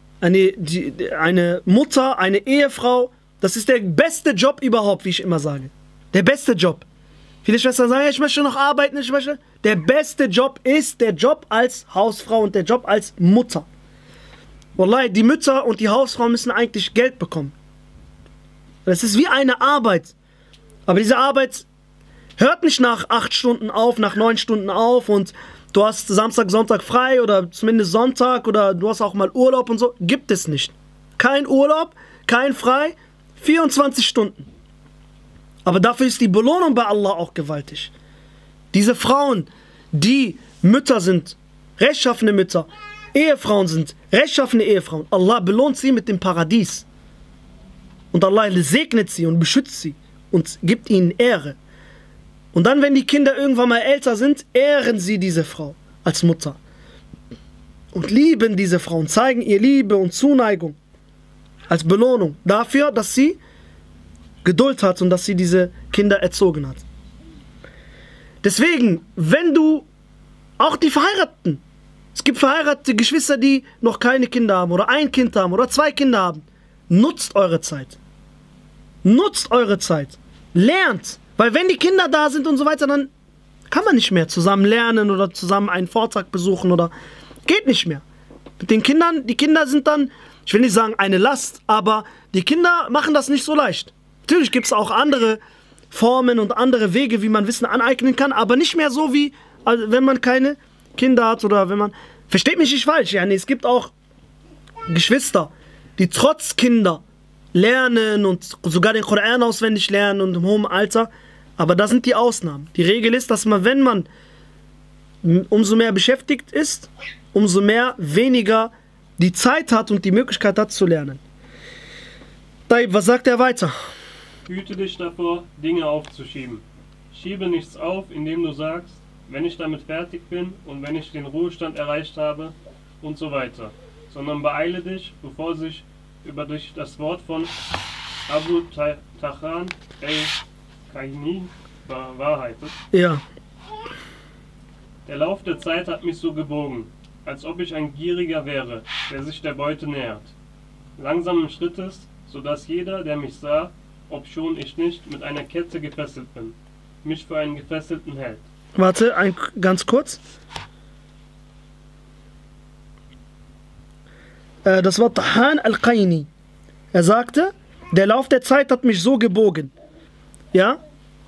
Eine Mutter, eine Ehefrau, das ist der beste Job überhaupt, wie ich immer sage. Der beste Job. Viele Schwestern sagen, ich möchte noch arbeiten, ich möchte. Der beste Job ist der Job als Hausfrau und der Job als Mutter. Wallahi, die Mütter und die Hausfrauen müssen eigentlich Geld bekommen. Das ist wie eine Arbeit. Aber diese Arbeit hört nicht nach 8 Stunden auf, nach 9 Stunden auf und du hast Samstag, Sonntag frei oder zumindest Sonntag oder du hast auch mal Urlaub und so. Gibt es nicht. Kein Urlaub, kein frei, 24 Stunden. Aber dafür ist die Belohnung bei Allah auch gewaltig. Diese Frauen, die Mütter sind, rechtschaffene Mütter, Ehefrauen sind, rechtschaffene Ehefrauen, Allah belohnt sie mit dem Paradies. Und Allah segnet sie und beschützt sie und gibt ihnen Ehre. Und dann, wenn die Kinder irgendwann mal älter sind, ehren sie diese Frau als Mutter. Und lieben diese Frau und zeigen ihr Liebe und Zuneigung als Belohnung dafür, dass sie Geduld hat und dass sie diese Kinder erzogen hat. Deswegen, wenn du auch die Verheirateten, es gibt verheiratete Geschwister, die noch keine Kinder haben oder ein Kind haben oder 2 Kinder haben, nutzt eure Zeit. Nutzt eure Zeit. Lernt. Weil wenn die Kinder da sind und so weiter, dann kann man nicht mehr zusammen lernen oder zusammen einen Vortrag besuchen oder geht nicht mehr. Mit den Kindern, die Kinder sind dann, ich will nicht sagen eine Last, aber die Kinder machen das nicht so leicht. Natürlich gibt es auch andere Formen und andere Wege, wie man Wissen aneignen kann, aber nicht mehr so wie, also wenn man keine Kinder hat oder wenn man, versteht mich nicht falsch, ja, nee, es gibt auch Geschwister, die trotz Kinder lernen und sogar den Koran auswendig lernen und im hohen Alter, aber das sind die Ausnahmen. Die Regel ist, dass man, wenn man umso mehr beschäftigt ist, umso weniger die Zeit hat und die Möglichkeit hat zu lernen. Was sagt er weiter? Hüte dich davor, Dinge aufzuschieben. Schiebe nichts auf, indem du sagst, wenn ich damit fertig bin und wenn ich den Ruhestand erreicht habe und so weiter. Sondern beeile dich, bevor sich über dich das Wort von Abu Tachan el-Kahini bewahrheitet. Ja. Der Lauf der Zeit hat mich so gebogen, als ob ich ein Gieriger wäre, der sich der Beute nähert. Langsamen Schrittes, sodass jeder, der mich sah, obschon ich nicht mit einer Kette gefesselt bin, mich für einen Gefesselten hält. Warte, ganz kurz. Das war Tahan al-Qaini. Er sagte, der Lauf der Zeit hat mich so gebogen. Ja?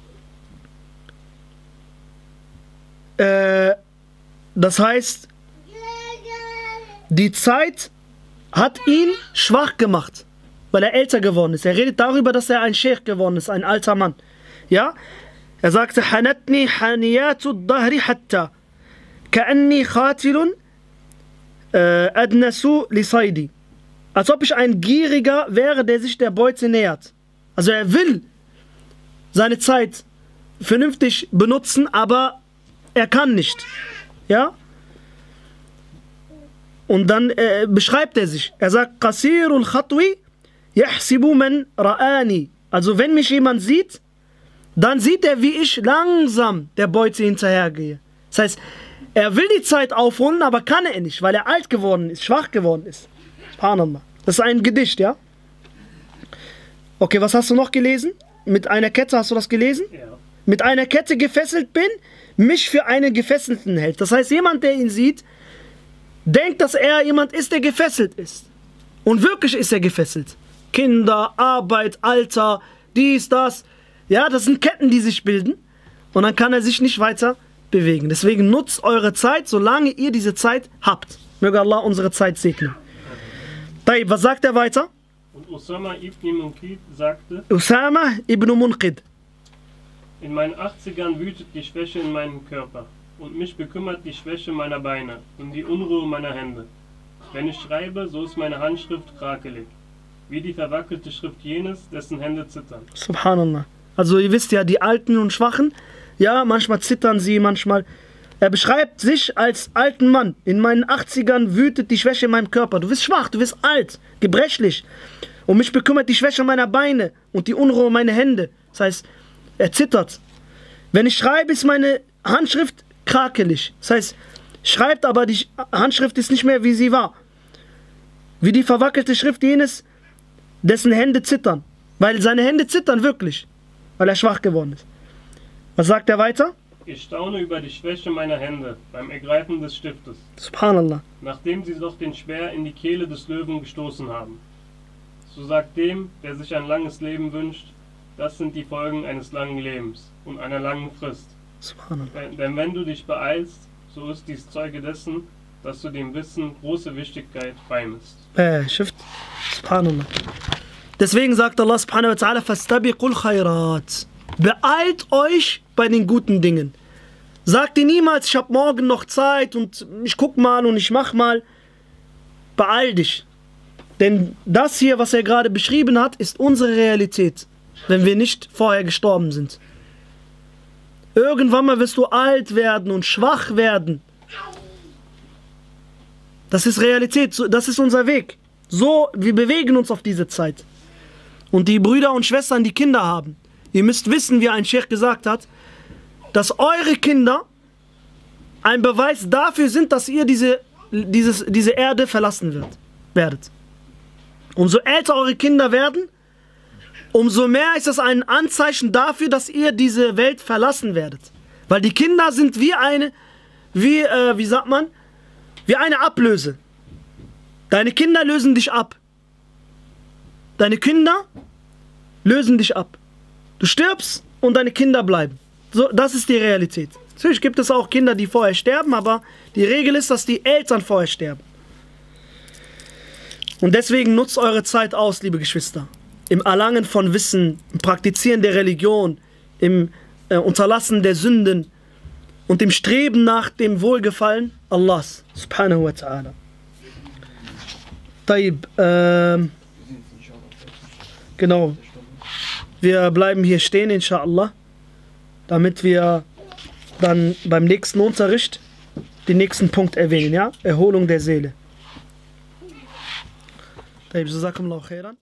Das heißt, die Zeit hat ihn schwach gemacht, weil er älter geworden ist. Er redet darüber, dass er ein Sheikh geworden ist, ein alter Mann. Ja? Er sagte, Hanatni haniyatu dahri hatta ka'anni khatilun adnasu li saydi. Als ob ich ein Gieriger wäre, der sich der Beute nähert. Also er will seine Zeit vernünftig benutzen, aber er kann nicht. Ja? Und dann beschreibt er sich. Er sagt, Qasirul Khatwi yahsibu man ra'ani. Also wenn mich jemand sieht, dann sieht er, wie ich langsam der Beute hinterhergehe. Das heißt, er will die Zeit aufholen, aber kann er nicht, weil er alt geworden ist, schwach geworden ist. Subhanallah. Das ist ein Gedicht, ja? Okay, was hast du noch gelesen? Mit einer Kette hast du das gelesen? Ja. Mit einer Kette gefesselt bin, mich für einen Gefesselten hält. Das heißt, jemand, der ihn sieht, denkt, dass er jemand ist, der gefesselt ist. Und wirklich ist er gefesselt. Kinder, Arbeit, Alter, dies, das. Ja, das sind Ketten, die sich bilden. Und dann kann er sich nicht weiter bewegen. Deswegen nutzt eure Zeit, solange ihr diese Zeit habt. Möge Allah unsere Zeit segnen. Taib, was sagt er weiter? Und Usama ibn Munqid sagte, Usama ibn Munqid. in meinen 80ern wütet die Schwäche in meinem Körper. Und mich bekümmert die Schwäche meiner Beine und die Unruhe meiner Hände. Wenn ich schreibe, so ist meine Handschrift krakelig. Wie die verwackelte Schrift jenes, dessen Hände zittern. Subhanallah. Also ihr wisst ja, die Alten und Schwachen, ja, manchmal zittern sie, manchmal. Er beschreibt sich als alten Mann. In meinen 80ern wütet die Schwäche in meinem Körper. Du bist schwach, du bist alt, gebrechlich. Und mich bekümmert die Schwäche meiner Beine und die Unruhe meiner Hände. Das heißt, er zittert. Wenn ich schreibe, ist meine Handschrift krakelig. Das heißt, schreibt, aber die Handschrift ist nicht mehr, wie sie war. Wie die verwackelte Schrift jenes, dessen Hände zittern. Weil seine Hände zittern wirklich, weil er schwach geworden ist. Was sagt er weiter? Ich staune über die Schwäche meiner Hände beim Ergreifen des Stiftes, Subhanallah. nachdem sie doch den Speer in die Kehle des Löwen gestoßen haben. So sagt dem, der sich ein langes Leben wünscht, das sind die Folgen eines langen Lebens und einer langen Frist. Subhanallah. Denn wenn du dich beeilst, so ist dies Zeuge dessen, dass du dem Wissen große Wichtigkeit beimisst. Schifft. Subhanallah. Deswegen sagt Allah subhanahu wa ta'ala, fastabiqul khairat. Beeilt euch bei den guten Dingen. Sagt ihr niemals, ich habe morgen noch Zeit und ich guck mal und ich mach mal. Beeil dich. Denn das hier, was er gerade beschrieben hat, ist unsere Realität, wenn wir nicht vorher gestorben sind. Irgendwann mal wirst du alt werden und schwach werden. Das ist Realität, das ist unser Weg. So, wir bewegen uns auf diese Zeit. Und die Brüder und Schwestern, die Kinder haben, ihr müsst wissen, wie ein Sheikh gesagt hat, dass eure Kinder ein Beweis dafür sind, dass ihr diese Erde verlassen werdet. Umso älter eure Kinder werden, umso mehr ist das ein Anzeichen dafür, dass ihr diese Welt verlassen werdet. Weil die Kinder sind wie eine Ablöse. Deine Kinder lösen dich ab. Deine Kinder lösen dich ab. Du stirbst und deine Kinder bleiben. So, das ist die Realität. Natürlich gibt es auch Kinder, die vorher sterben, aber die Regel ist, dass die Eltern vorher sterben. Und deswegen nutzt eure Zeit aus, liebe Geschwister. Im Erlangen von Wissen, im Praktizieren der Religion, im Unterlassen der Sünden und im Streben nach dem Wohlgefallen Allahs, subhanahu wa ta'ala. Taib, genau. Wir bleiben hier stehen, inshallah, damit wir dann beim nächsten Unterricht den nächsten Punkt erwähnen, ja? Erholung der Seele. Taib, jazakumullahu khairan.